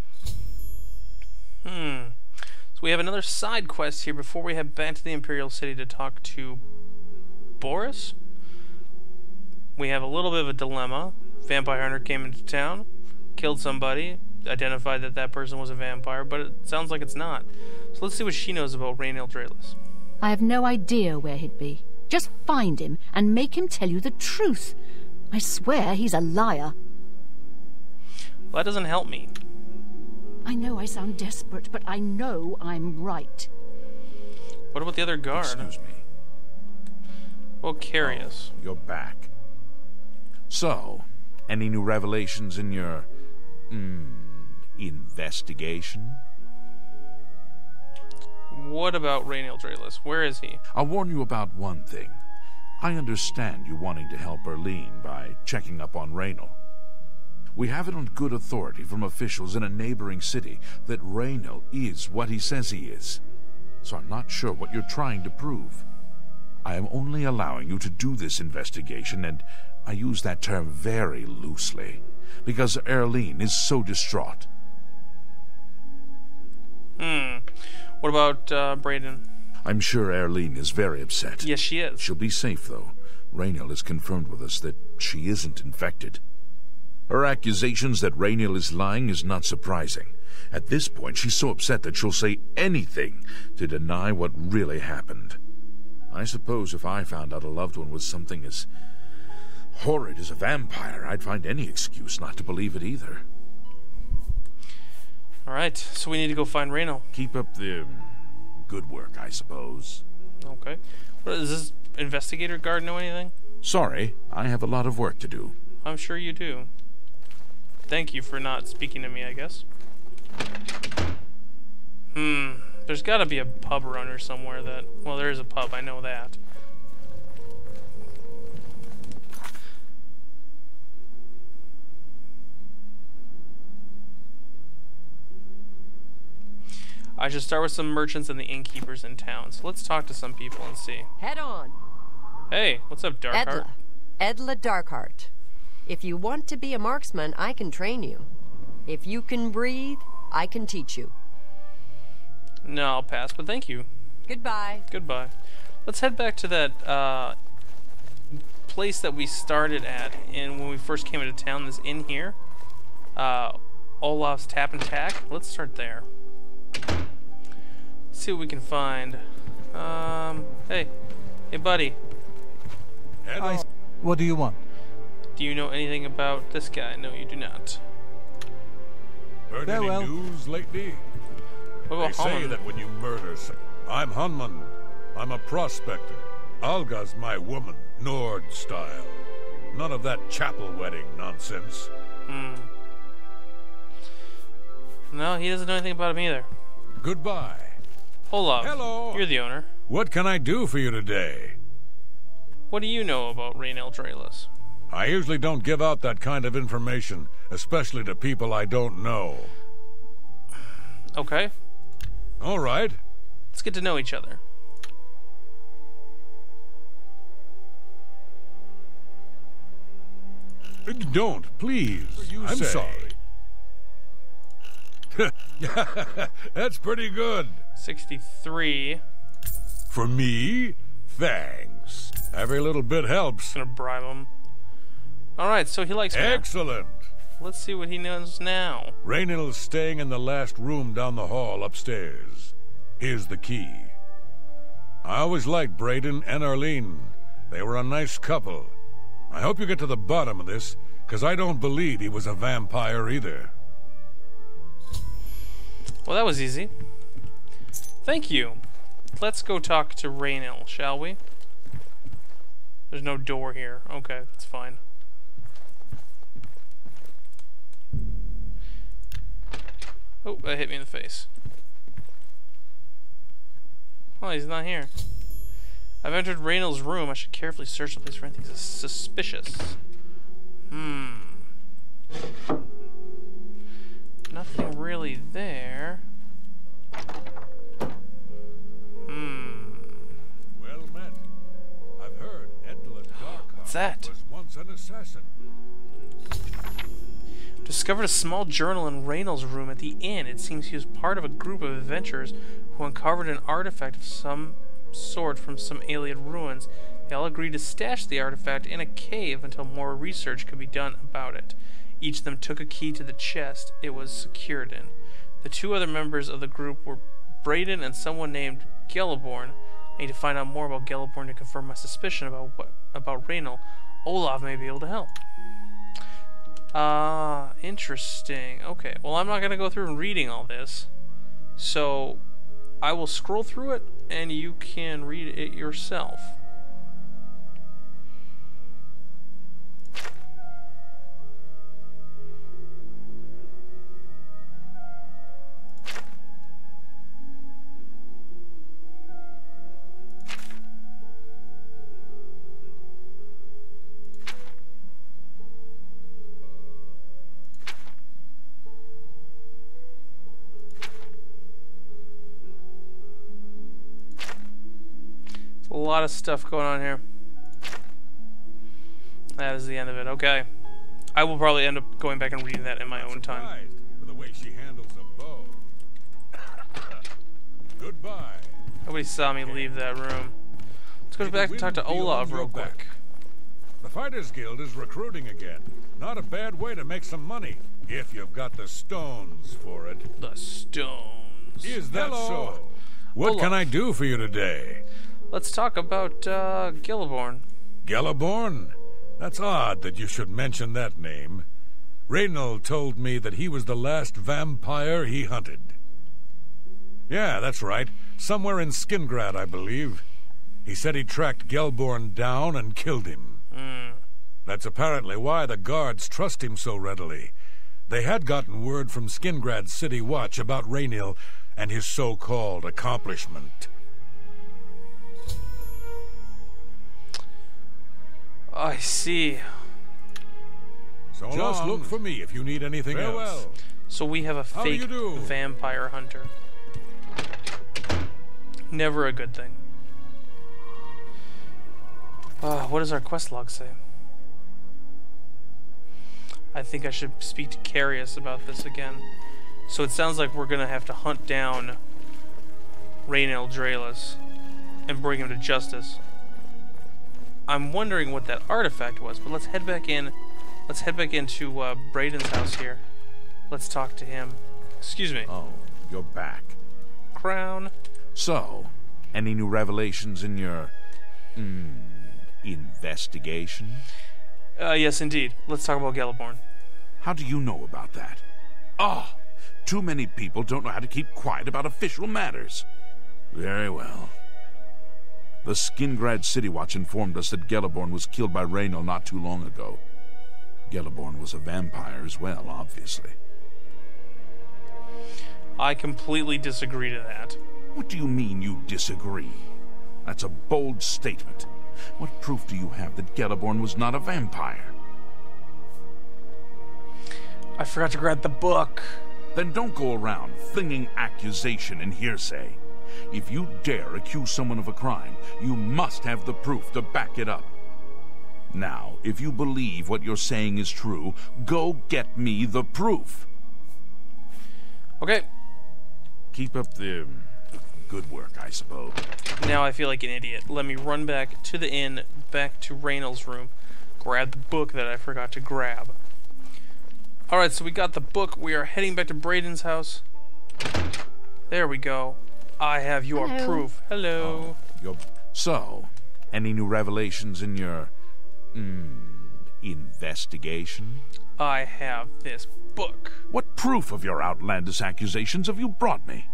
[SPEAKER 1] Hmm. So we have another side quest here before we head back to the Imperial City to talk to Boris. We have a little bit of a dilemma. Vampire hunter came into town, killed somebody, identified that that person was a vampire, but it sounds like it's not. So let's see what she knows about Rainiel Draelis.
[SPEAKER 4] I have no idea where he'd be. Just find him and make him tell you the truth. I swear he's a liar.
[SPEAKER 1] Well, that doesn't help me.
[SPEAKER 4] I know I sound desperate, but I know I'm right.
[SPEAKER 1] What about the other guard?
[SPEAKER 5] Excuse me.
[SPEAKER 1] Well, curious.
[SPEAKER 5] Oh, you're back. So, any new revelations in your... Mm, investigation?
[SPEAKER 1] What about Rainiel Drayless? Where is he?
[SPEAKER 5] I'll warn you about one thing. I understand you wanting to help Erlene by checking up on Rainiel. We have it on good authority from officials in a neighboring city that Rainiel is what he says he is. So I'm not sure what you're trying to prove. I am only allowing you to do this investigation, and I use that term very loosely, because Erlene is so distraught.
[SPEAKER 1] Hmm. What about uh, Brayden?
[SPEAKER 5] I'm sure Erlene is very upset.
[SPEAKER 1] Yes, she is.
[SPEAKER 5] She'll be safe, though. Rainiel has confirmed with us that she isn't infected. Her accusations that Rainiel is lying is not surprising. At this point, she's so upset that she'll say anything to deny what really happened. I suppose if I found out a loved one was something as horrid as a vampire, I'd find any excuse not to believe it either.
[SPEAKER 1] Alright, so we need to go find Rainiel.
[SPEAKER 5] Keep up the um, good work, I suppose.
[SPEAKER 1] Okay. What, does this investigator guard know anything?
[SPEAKER 5] Sorry, I have a lot of work to do.
[SPEAKER 1] I'm sure you do. Thank you for not speaking to me, I guess. Hmm. There's got to be a pub runner somewhere that... Well, there is a pub, I know that. I should start with some merchants and the innkeepers in town. So let's talk to some people and see.
[SPEAKER 2] Head on.
[SPEAKER 1] Hey, what's up, Darkheart?
[SPEAKER 2] Edla. Edla Darkheart. If you want to be a marksman, I can train you. If you can breathe, I can teach you.
[SPEAKER 1] No, I'll pass, but thank you.
[SPEAKER 2] Goodbye.
[SPEAKER 1] Goodbye. Let's head back to that uh, place that we started at in when we first came into town, this inn here. Uh, Olaf's Tap and Tack. Let's start there. See what we can find. Um, hey. Hey, buddy.
[SPEAKER 8] I, what do you want?
[SPEAKER 1] Do you know anything about this guy? No, you do not.
[SPEAKER 3] Heard any
[SPEAKER 8] Farewell.
[SPEAKER 3] news lately?
[SPEAKER 1] What
[SPEAKER 3] They
[SPEAKER 1] about
[SPEAKER 3] say
[SPEAKER 1] Holland?
[SPEAKER 3] that when you murder some... I'm Hunmund. I'm a prospector. Alga's my woman, Nord style. None of that chapel wedding nonsense.
[SPEAKER 1] Hmm. No, he doesn't know anything about him either.
[SPEAKER 3] Goodbye.
[SPEAKER 1] Olaf,
[SPEAKER 3] Hello.
[SPEAKER 1] you're the owner.
[SPEAKER 3] What can I do for you today?
[SPEAKER 1] What do you know about Rainiel Drayless?
[SPEAKER 3] I usually don't give out that kind of information, especially to people I don't know.
[SPEAKER 1] Okay,
[SPEAKER 3] All right.
[SPEAKER 1] let's get to know each other.
[SPEAKER 3] Don't, please.
[SPEAKER 6] You
[SPEAKER 3] I'm
[SPEAKER 6] say.
[SPEAKER 3] sorry. That's pretty good.
[SPEAKER 1] sixty-three.
[SPEAKER 3] For me? Thanks. Every little bit helps.
[SPEAKER 1] Gonna bribe him. Alright, so he likes me.
[SPEAKER 3] Excellent.
[SPEAKER 1] Let's see what he knows now.
[SPEAKER 3] Rainiel's staying in the last room down the hall upstairs. Here's the key. I always liked Brayden and Arlene. They were a nice couple. I hope you get to the bottom of this, because I don't believe he was a vampire either.
[SPEAKER 1] Well, that was easy. Thank you. Let's go talk to Rainiel, shall we? There's no door here. Okay, that's fine. Oh, that hit me in the face. Oh, he's not here. I've entered Rainiel's room. I should carefully search the place for anything sus suspicious. Hmm. Nothing really there. Hmm.
[SPEAKER 3] Well met. I've heard Edla Darkheart
[SPEAKER 1] What's that?
[SPEAKER 3] was once an assassin.
[SPEAKER 1] Discovered a small journal in Rainiel's room at the inn. It seems he was part of a group of adventurers who uncovered an artifact of some sort from some alien ruins. They all agreed to stash the artifact in a cave until more research could be done about it. Each of them took a key to the chest it was secured in. The two other members of the group were Brayden and someone named Gelliborn. I need to find out more about Gelliborn to confirm my suspicion about what about Rainiel. Olaf may be able to help. Ah, uh, interesting. Okay, well, I'm not going to go through and reading all this. So, I will scroll through it, and you can read it yourself. A lot of stuff going on here. That is the end of it. Okay. I will probably end up going back and reading that in my own time.
[SPEAKER 3] For the way she handles a bow. Goodbye.
[SPEAKER 1] Nobody saw me leave that room. Let's go back and talk to Olaf real quick.
[SPEAKER 3] The Fighters Guild is recruiting again. Not a bad way to make some money, if you've got the stones for it.
[SPEAKER 1] The stones.
[SPEAKER 3] Is that
[SPEAKER 1] Hello.
[SPEAKER 3] so? What
[SPEAKER 1] Olaf.
[SPEAKER 3] can I do for you today?
[SPEAKER 1] Let's talk about uh, Gilliborn.
[SPEAKER 3] Gilliborn? That's odd that you should mention that name. Raynal told me that he was the last vampire he hunted. Yeah, that's right. Somewhere in Skingrad, I believe. He said he tracked Gilliborn down and killed him.
[SPEAKER 1] Mm.
[SPEAKER 3] That's apparently why the guards trust him so readily. They had gotten word from Skingrad's City Watch about Raynal and his so-called accomplishment.
[SPEAKER 1] I see.
[SPEAKER 3] So just long. Look for me if you need anything Farewell. else.
[SPEAKER 1] So we have a
[SPEAKER 3] How
[SPEAKER 1] fake
[SPEAKER 3] do you do?
[SPEAKER 1] vampire hunter. Never a good thing. Uh, what does our quest log say? I think I should speak to Carius about this again. So it sounds like we're gonna have to hunt down Raynal Draelis and bring him to justice. I'm wondering what that artifact was, but let's head back in. Let's head back into uh, Braden's house here. Let's talk to him. Excuse me.
[SPEAKER 5] Oh, you're back.
[SPEAKER 1] Crown.
[SPEAKER 5] So, any new revelations in your mm, investigation?
[SPEAKER 1] Uh, yes, indeed. Let's talk about Gilliborn.
[SPEAKER 5] How do you know about that? Oh, too many people don't know how to keep quiet about official matters. Very well. The Skingrad City Watch informed us that Gilliborn was killed by Raynal not too long ago. Gilliborn was a vampire as well, obviously.
[SPEAKER 1] I completely disagree to that.
[SPEAKER 5] What do you mean you disagree? That's a bold statement. What proof do you have that Gilliborn was not a vampire?
[SPEAKER 1] I forgot to grab the book.
[SPEAKER 5] Then don't go around flinging accusation and hearsay. If you dare accuse someone of a crime, you must have the proof to back it up. Now, if you believe what you're saying is true, go get me the proof.
[SPEAKER 1] Okay.
[SPEAKER 5] Keep up the um, good work, I suppose.
[SPEAKER 1] Now I feel like an idiot. Let me run back to the inn, back to Raynal's room, grab the book that I forgot to grab. Alright, so we got the book. We are heading back to Braden's house. There we go. I have your
[SPEAKER 2] Hello.
[SPEAKER 1] proof. Hello.
[SPEAKER 5] Oh, your... So, any new revelations in your mm, investigation?
[SPEAKER 1] I have this book.
[SPEAKER 5] What proof of your outlandish accusations have you brought me?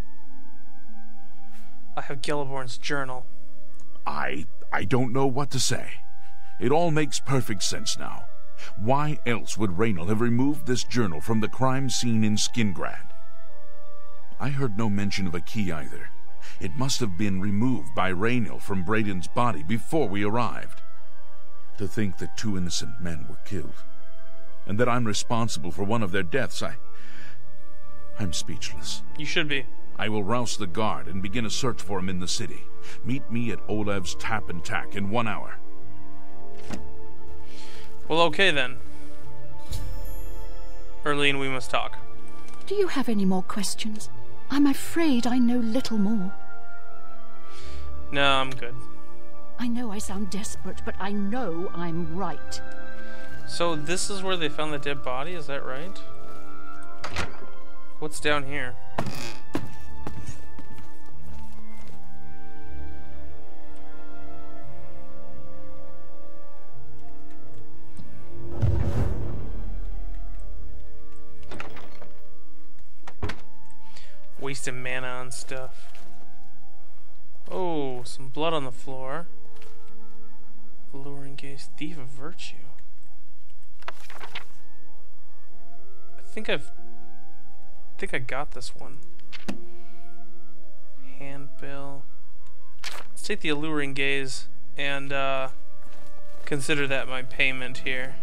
[SPEAKER 1] I have Gilliborn's journal.
[SPEAKER 5] I... I don't know what to say. It all makes perfect sense now. Why else would Raynal have removed this journal from the crime scene in Skingrad? I heard no mention of a key either. It must have been removed by Raynal from Braden's body before we arrived. To think that two innocent men were killed, and that I'm responsible for one of their deaths, I... I'm speechless.
[SPEAKER 1] You should be.
[SPEAKER 5] I will rouse the guard and begin a search for him in the city. Meet me at Olaf's Tap and Tack in one hour.
[SPEAKER 1] Well, okay then. Erlene, we must talk.
[SPEAKER 4] Do you have any more questions? I'm afraid I know little more.
[SPEAKER 1] No, I'm good.
[SPEAKER 4] I know I sound desperate, but I know I'm right.
[SPEAKER 1] So this is where they found the dead body, is that right? What's down here? Wasting mana on stuff. Oh, some blood on the floor. Alluring gaze, thief of virtue. I think I've... I think I got this one. Handbill. Let's take the alluring gaze and uh, consider that my payment here.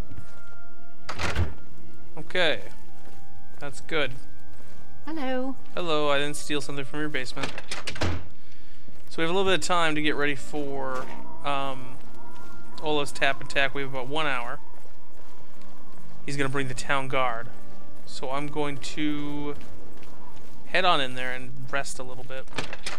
[SPEAKER 1] Okay. That's good.
[SPEAKER 4] Hello.
[SPEAKER 1] Hello, I didn't steal something from your basement. So we have a little bit of time to get ready for um, Ola's tap attack. We have about one hour. He's going to bring the town guard. So I'm going to head on in there and rest a little bit.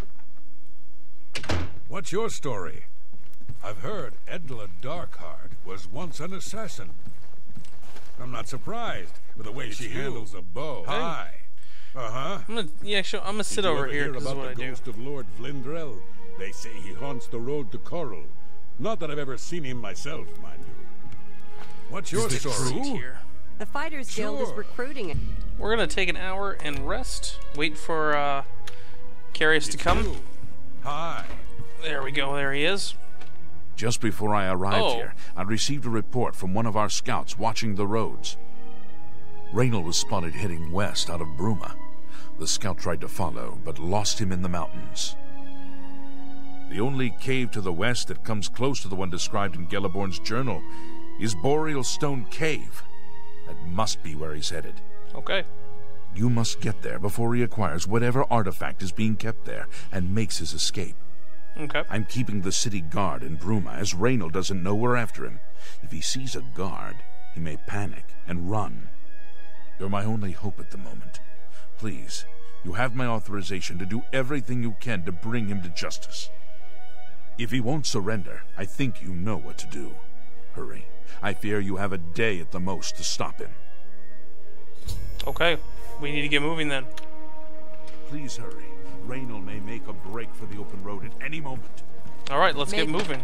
[SPEAKER 3] What's your story? I've heard Edla Darkheart was once an assassin. I'm not surprised with the way
[SPEAKER 5] It's
[SPEAKER 3] she
[SPEAKER 5] you.
[SPEAKER 3] handles a bow.
[SPEAKER 1] Hey.
[SPEAKER 3] Hi. Uh-huh.
[SPEAKER 1] I'm gonna, yeah, sure, I'm gonna sit
[SPEAKER 3] Did you
[SPEAKER 1] over
[SPEAKER 3] ever
[SPEAKER 1] here
[SPEAKER 3] hear
[SPEAKER 1] because
[SPEAKER 3] about
[SPEAKER 1] what
[SPEAKER 3] the
[SPEAKER 1] I do.
[SPEAKER 3] ghost of Lord Vlindrel? They say he haunts the road to Coral. Not that I've ever seen him myself, mind you. What's your
[SPEAKER 1] Is this
[SPEAKER 3] story?
[SPEAKER 1] true? Here.
[SPEAKER 2] The Fighters Guild is
[SPEAKER 3] Sure.
[SPEAKER 2] recruiting.
[SPEAKER 1] We're gonna take an hour and rest. Wait for uh, Carius to
[SPEAKER 3] It's
[SPEAKER 1] come.
[SPEAKER 3] you. Hi.
[SPEAKER 1] There we go. There he is.
[SPEAKER 5] Just before I arrived
[SPEAKER 1] Oh.
[SPEAKER 5] here, I received a report from one of our scouts watching the roads. Raynal was spotted heading west out of Bruma. The scout tried to follow, but lost him in the mountains. The only cave to the west that comes close to the one described in Gelliborn's journal is Boreal Stone Cave. That must be where he's headed.
[SPEAKER 1] Okay.
[SPEAKER 5] You must get there before he acquires whatever artifact is being kept there and makes his escape.
[SPEAKER 1] Okay.
[SPEAKER 5] I'm keeping the city guard in Bruma, as Raynal doesn't know we're after him. If he sees a guard, he may panic and run. You're my only hope at the moment. Please, you have my authorization to do everything you can to bring him to justice. If he won't surrender, I think you know what to do. Hurry. I fear you have a day at the most to stop him.
[SPEAKER 1] Okay. We need to get moving then.
[SPEAKER 5] Please hurry. Raynal may make a break for the open road at any moment.
[SPEAKER 1] All right, let's get
[SPEAKER 2] Maybe.
[SPEAKER 1] moving.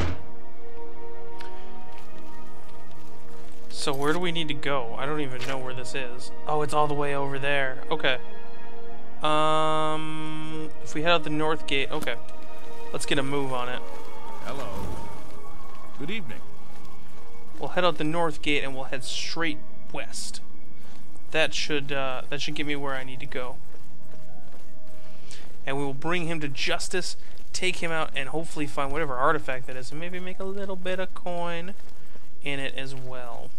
[SPEAKER 1] So where do we need to go? I don't even know where this is. Oh, it's all the way over there. Okay. Um, if we head out the north gate, okay. Let's get a move on it.
[SPEAKER 5] Hello. Good evening.
[SPEAKER 1] We'll head out the north gate and we'll head straight west. That should uh, that should get me where I need to go. And we will bring him to justice, take him out, and hopefully find whatever artifact that is, and maybe make a little bit of coin in it as well.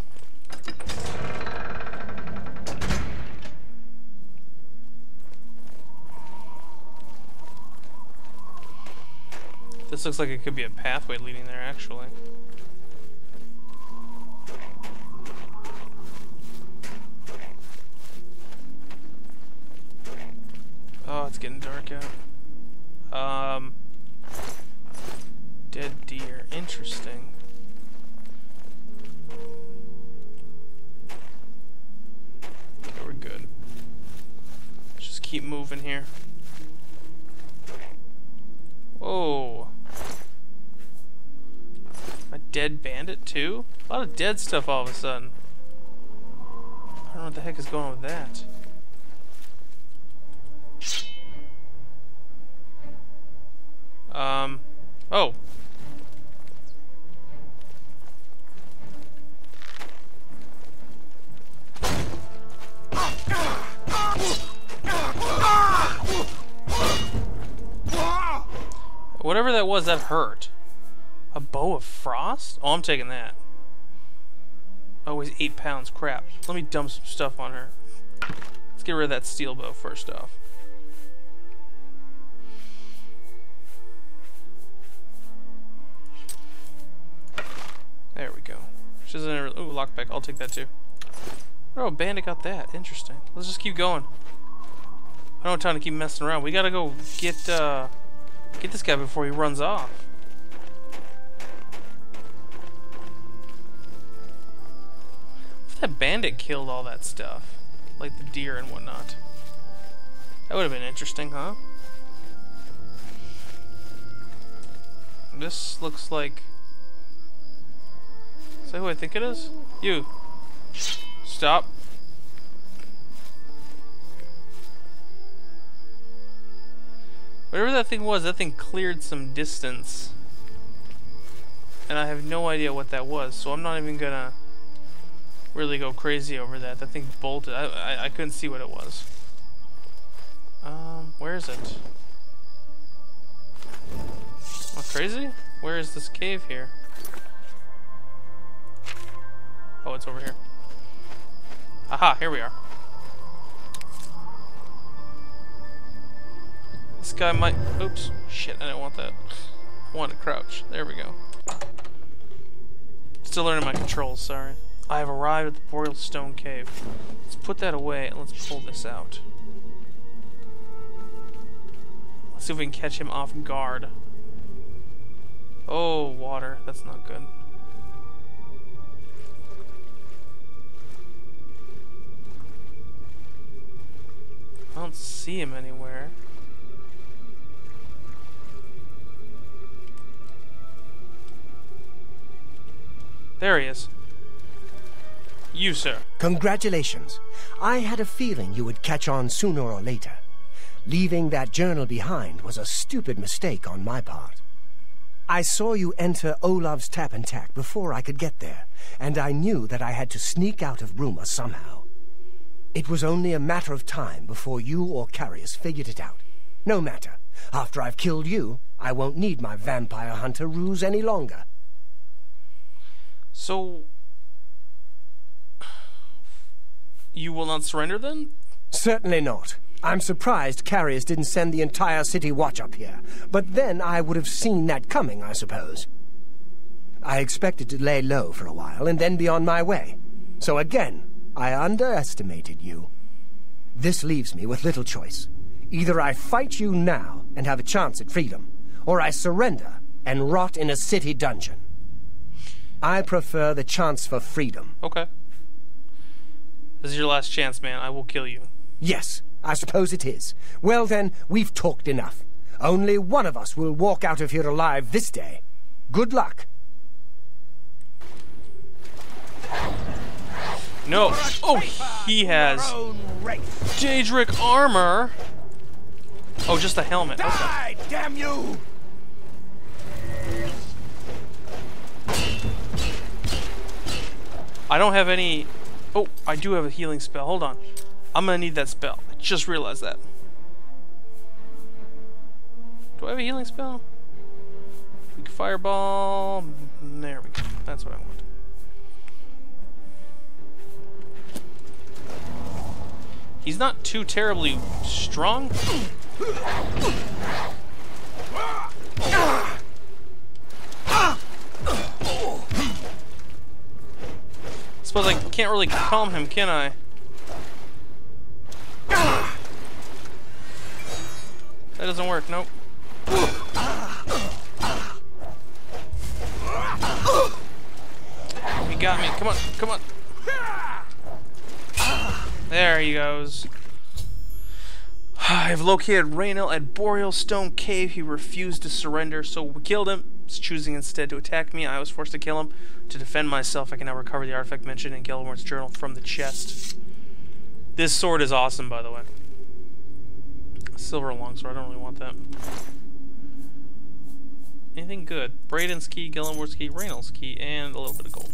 [SPEAKER 1] This looks like it could be a pathway leading there, actually. Oh, it's getting dark out. Um, dead deer. Interesting. Okay, we're good. Let's just keep moving here. Whoa. A dead bandit, too? A lot of dead stuff all of a sudden. I don't know what the heck is going on with that. Um, oh. Whatever that was, that hurt. A bow of frost? Oh, I'm taking that. Oh, weighs eight pounds. Crap. Let me dump some stuff on her. Let's get rid of that steel bow first off. There we go. She doesn't ever... Ooh, lockpick. I'll take that too. Oh, a bandit got that. Interesting. Let's just keep going. I don't have time to keep messing around. We gotta go get, uh... get this guy before he runs off. If that bandit killed all that stuff, like the deer and whatnot, that would have been interesting, huh? This looks like... Is that who I think it is? You. Stop. Whatever that thing was, that thing cleared some distance. And I have no idea what that was, so I'm not even gonna really go crazy over that. That thing bolted. I, I, I couldn't see what it was. Um, where is it? Am I crazy? Where is this cave here? Oh, it's over here. Aha, here we are. This guy might... Oops. Shit, I didn't want that. I wanted to crouch. There we go. Still learning my controls, sorry. I have arrived at the Boreal Stone Cave. Let's put that away and let's pull this out. Let's see if we can catch him off guard. Oh, water. That's not good. I don't see him anywhere. There he is. You, sir.
[SPEAKER 7] Congratulations. I had a feeling you would catch on sooner or later. Leaving that journal behind was a stupid mistake on my part. I saw you enter Olav's Tap and Tack before I could get there, and I knew that I had to sneak out of Bruma somehow. It was only a matter of time before you or Carius figured it out. No matter. After I've killed you, I won't need my vampire hunter ruse any longer.
[SPEAKER 1] So... you will not surrender then?
[SPEAKER 7] Certainly not. I'm surprised Carius didn't send the entire city watch up here, but then I would have seen that coming, I suppose. I expected to lay low for a while and then be on my way. So again, I underestimated you. This leaves me with little choice. Either I fight you now and have a chance at freedom, or I surrender and rot in a city dungeon. I prefer the chance for freedom.
[SPEAKER 1] Okay. This is your last chance, man. I will kill you.
[SPEAKER 7] Yes, I suppose it is. Well then, we've talked enough. Only one of us will walk out of here alive this day. Good luck.
[SPEAKER 1] No. Oh, he has Daedric armor. Oh, just a helmet. Okay.
[SPEAKER 6] Die, damn you!
[SPEAKER 1] I don't have any... Oh, I do have a healing spell. Hold on. I'm gonna need that spell. I just realized that. Do I have a healing spell? Weak fireball. There we go. That's what I want. He's not too terribly strong. Suppose I can't really calm him, can I? That doesn't work, nope. He got me. Come on, come on. There he goes. I've located Raynil at Boreal Stone Cave. He refused to surrender, so we killed him. He's choosing instead to attack me. I was forced to kill him. To defend myself, I can now recover the artifact mentioned in Gelmort's journal from the chest. This sword is awesome, by the way. Silver longsword, I don't really want that. Anything good? Brayden's key, Gelmort's key, Raynil's key, and a little bit of gold.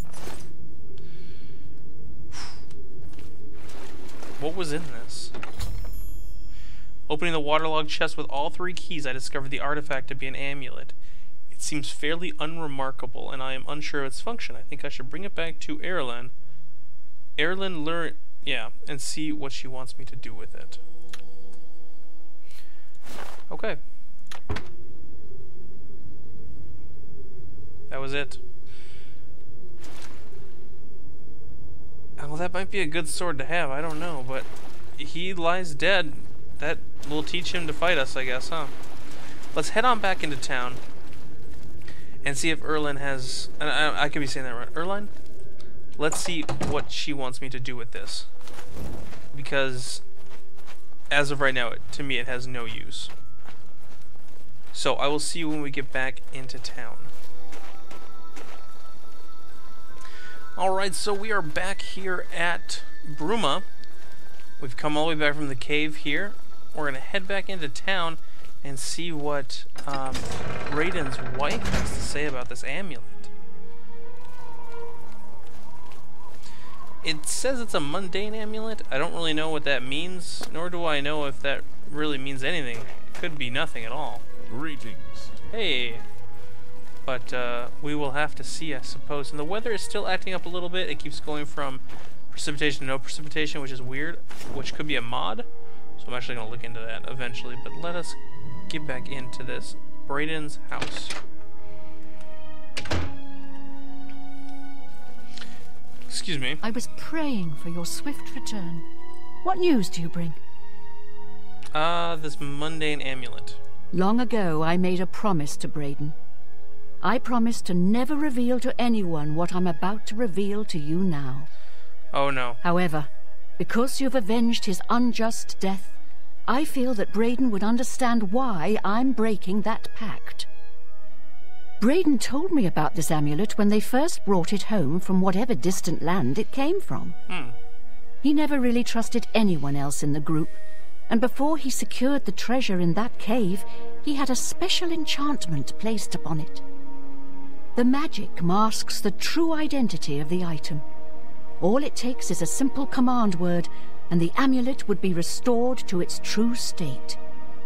[SPEAKER 1] What was in this? Opening the waterlogged chest with all three keys, I discovered the artifact to be an amulet. It seems fairly unremarkable, and I am unsure of its function. I think I should bring it back to Erlen. Erlen learn... yeah, and see what she wants me to do with it. Okay. That was it. Well, that might be a good sword to have, I don't know, but he lies dead. That will teach him to fight us, I guess, huh? Let's head on back into town and see if Erlen has... And I, I could be saying that right. Erlen? Let's see what she wants me to do with this. Because, as of right now, it, to me, it has no use. So, I will see you when we get back into town. Alright, so we are back here at Bruma. We've come all the way back from the cave here. We're going to head back into town and see what um, Raiden's wife has to say about this amulet. It says it's a mundane amulet. I don't really know what that means, nor do I know if that really means anything. It could be nothing at all.
[SPEAKER 5] Greetings.
[SPEAKER 1] Hey. But uh, we will have to see, I suppose. And the weather is still acting up a little bit. It keeps going from precipitation to no precipitation, which is weird, which could be a mod. So I'm actually going to look into that eventually. But let us get back into this. Brayden's house. Excuse me.
[SPEAKER 4] I was praying for your swift return. What news do you bring?
[SPEAKER 1] Ah, uh, this mundane amulet.
[SPEAKER 4] Long ago, I made a promise to Brayden. I promised to never reveal to anyone what I'm about to reveal to you now.
[SPEAKER 1] Oh no.
[SPEAKER 4] However, because you've avenged his unjust death, I feel that Brayden would understand why I'm breaking that pact. Brayden told me about this amulet when they first brought it home from whatever distant land it came from.
[SPEAKER 1] Hmm.
[SPEAKER 4] He never really trusted anyone else in the group, and before he secured the treasure in that cave, he had a special enchantment placed upon it. The magic masks the true identity of the item. All it takes is a simple command word, and the amulet would be restored to its true state.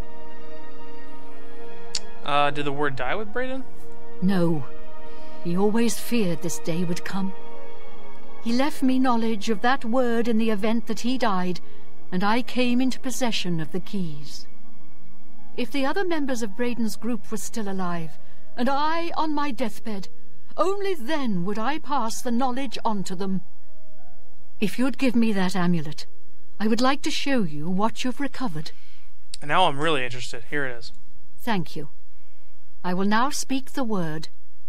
[SPEAKER 1] Uh, did the word die with Brayden?
[SPEAKER 4] No. He always feared this day would come. He left me knowledge of that word in the event that he died, and I came into possession of the keys. If the other members of Brayden's group were still alive, and I on my deathbed, only then would I pass the knowledge on to them. If you'd give me that amulet, I would like to show you what you've recovered.
[SPEAKER 1] And now I'm really interested. Here it is.
[SPEAKER 4] Thank you. I will now speak the word.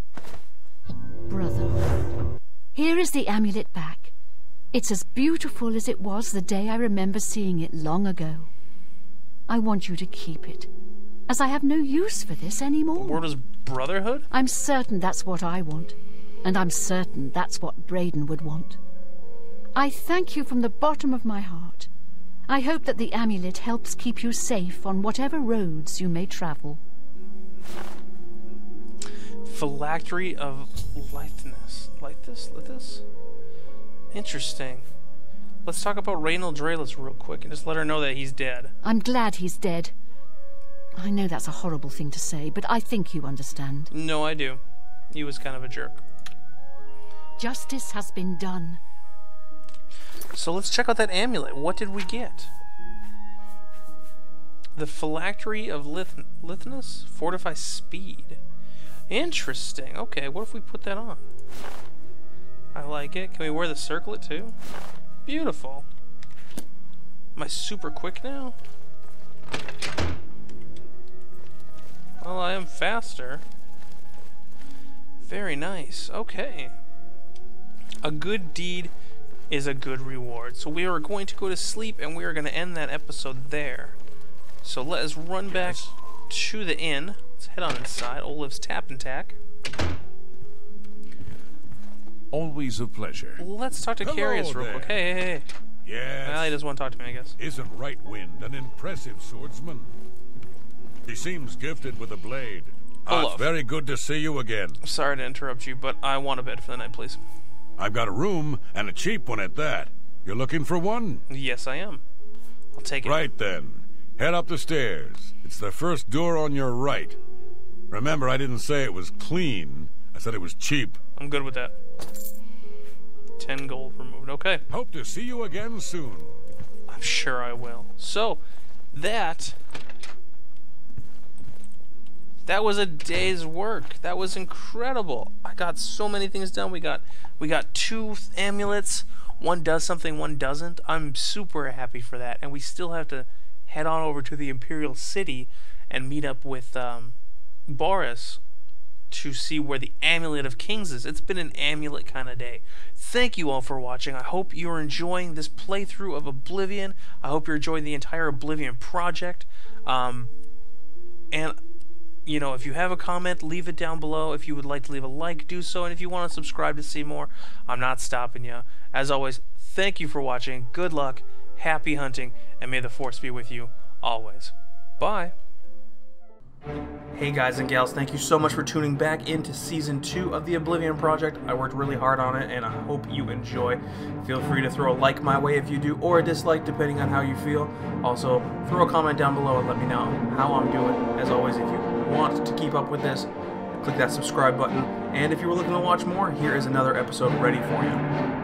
[SPEAKER 4] Brotherhood. Here is the amulet back. It's as beautiful as it was the day I remember seeing it long ago. I want you to keep it, as I have no use for this anymore.
[SPEAKER 1] The word was brotherhood?
[SPEAKER 4] I'm certain that's what I want, and I'm certain that's what Brayden would want. I thank you from the bottom of my heart. I hope that the amulet helps keep you safe on whatever roads you may travel.
[SPEAKER 1] Phylactery of litheness. Lithus? Lithus? Interesting. Let's talk about Reynold Draelus real quick and just let her know that he's dead.
[SPEAKER 4] I'm glad he's dead. I know that's a horrible thing to say, but I think you understand.
[SPEAKER 1] No, I do. He was kind of a jerk.
[SPEAKER 4] Justice has been done.
[SPEAKER 1] So let's check out that amulet. What did we get? The Phylactery of Lith Lithness? Fortify speed. Interesting. Okay, what if we put that on? I like it. Can we wear the circlet too? Beautiful. Am I super quick now? Well, I am faster. Very nice. Okay. A good deed is a good reward. So we are going to go to sleep and we are going to end that episode there. So let us run back to the inn. Let's head on inside. Oliv's Tap and Tack.
[SPEAKER 5] Always a pleasure.
[SPEAKER 1] Let's talk to
[SPEAKER 3] Hello
[SPEAKER 1] Carius real
[SPEAKER 3] there.
[SPEAKER 1] quick. Hey, hey, hey.
[SPEAKER 3] Yes.
[SPEAKER 1] Well, he doesn't want to talk to me, I guess.
[SPEAKER 3] Isn't Right Wind an impressive swordsman? He seems gifted with a blade. Ah,
[SPEAKER 1] Olaf.
[SPEAKER 3] it's very good to see you again.
[SPEAKER 1] Sorry to interrupt you, but I want a bed for the night, please.
[SPEAKER 3] I've got a room, and a cheap one at that. You're looking for one?
[SPEAKER 1] Yes, I am. I'll take it.
[SPEAKER 3] Right then. Head up the stairs. It's the first door on your right. Remember, I didn't say it was clean. I said it was cheap.
[SPEAKER 1] I'm good with that. Ten gold removed. Okay.
[SPEAKER 3] Hope to see you again soon.
[SPEAKER 1] I'm sure I will. So, that... That was a day's work. That was incredible. I got so many things done. We got we got two amulets. One does something, one doesn't. I'm super happy for that. And we still have to head on over to the Imperial City and meet up with um, Boris to see where the Amulet of Kings is. It's been an amulet kind of day. Thank you all for watching. I hope you're enjoying this playthrough of Oblivion. I hope you're enjoying the entire Oblivion project. Um, and... You know, if you have a comment, leave it down below. If you would like to leave a like, do so. And if you want to subscribe to see more, I'm not stopping you. As always, thank you for watching. Good luck, happy hunting, and may the Force be with you always. Bye. Hey guys and gals, thank you so much for tuning back into Season two of the Oblivion Project. I worked really hard on it, and I hope you enjoy. Feel free to throw a like my way if you do, or a dislike depending on how you feel. Also, throw a comment down below and let me know how I'm doing. As always, if you want to keep up with this, click that subscribe button. And if you were looking to watch more, here is another episode ready for you.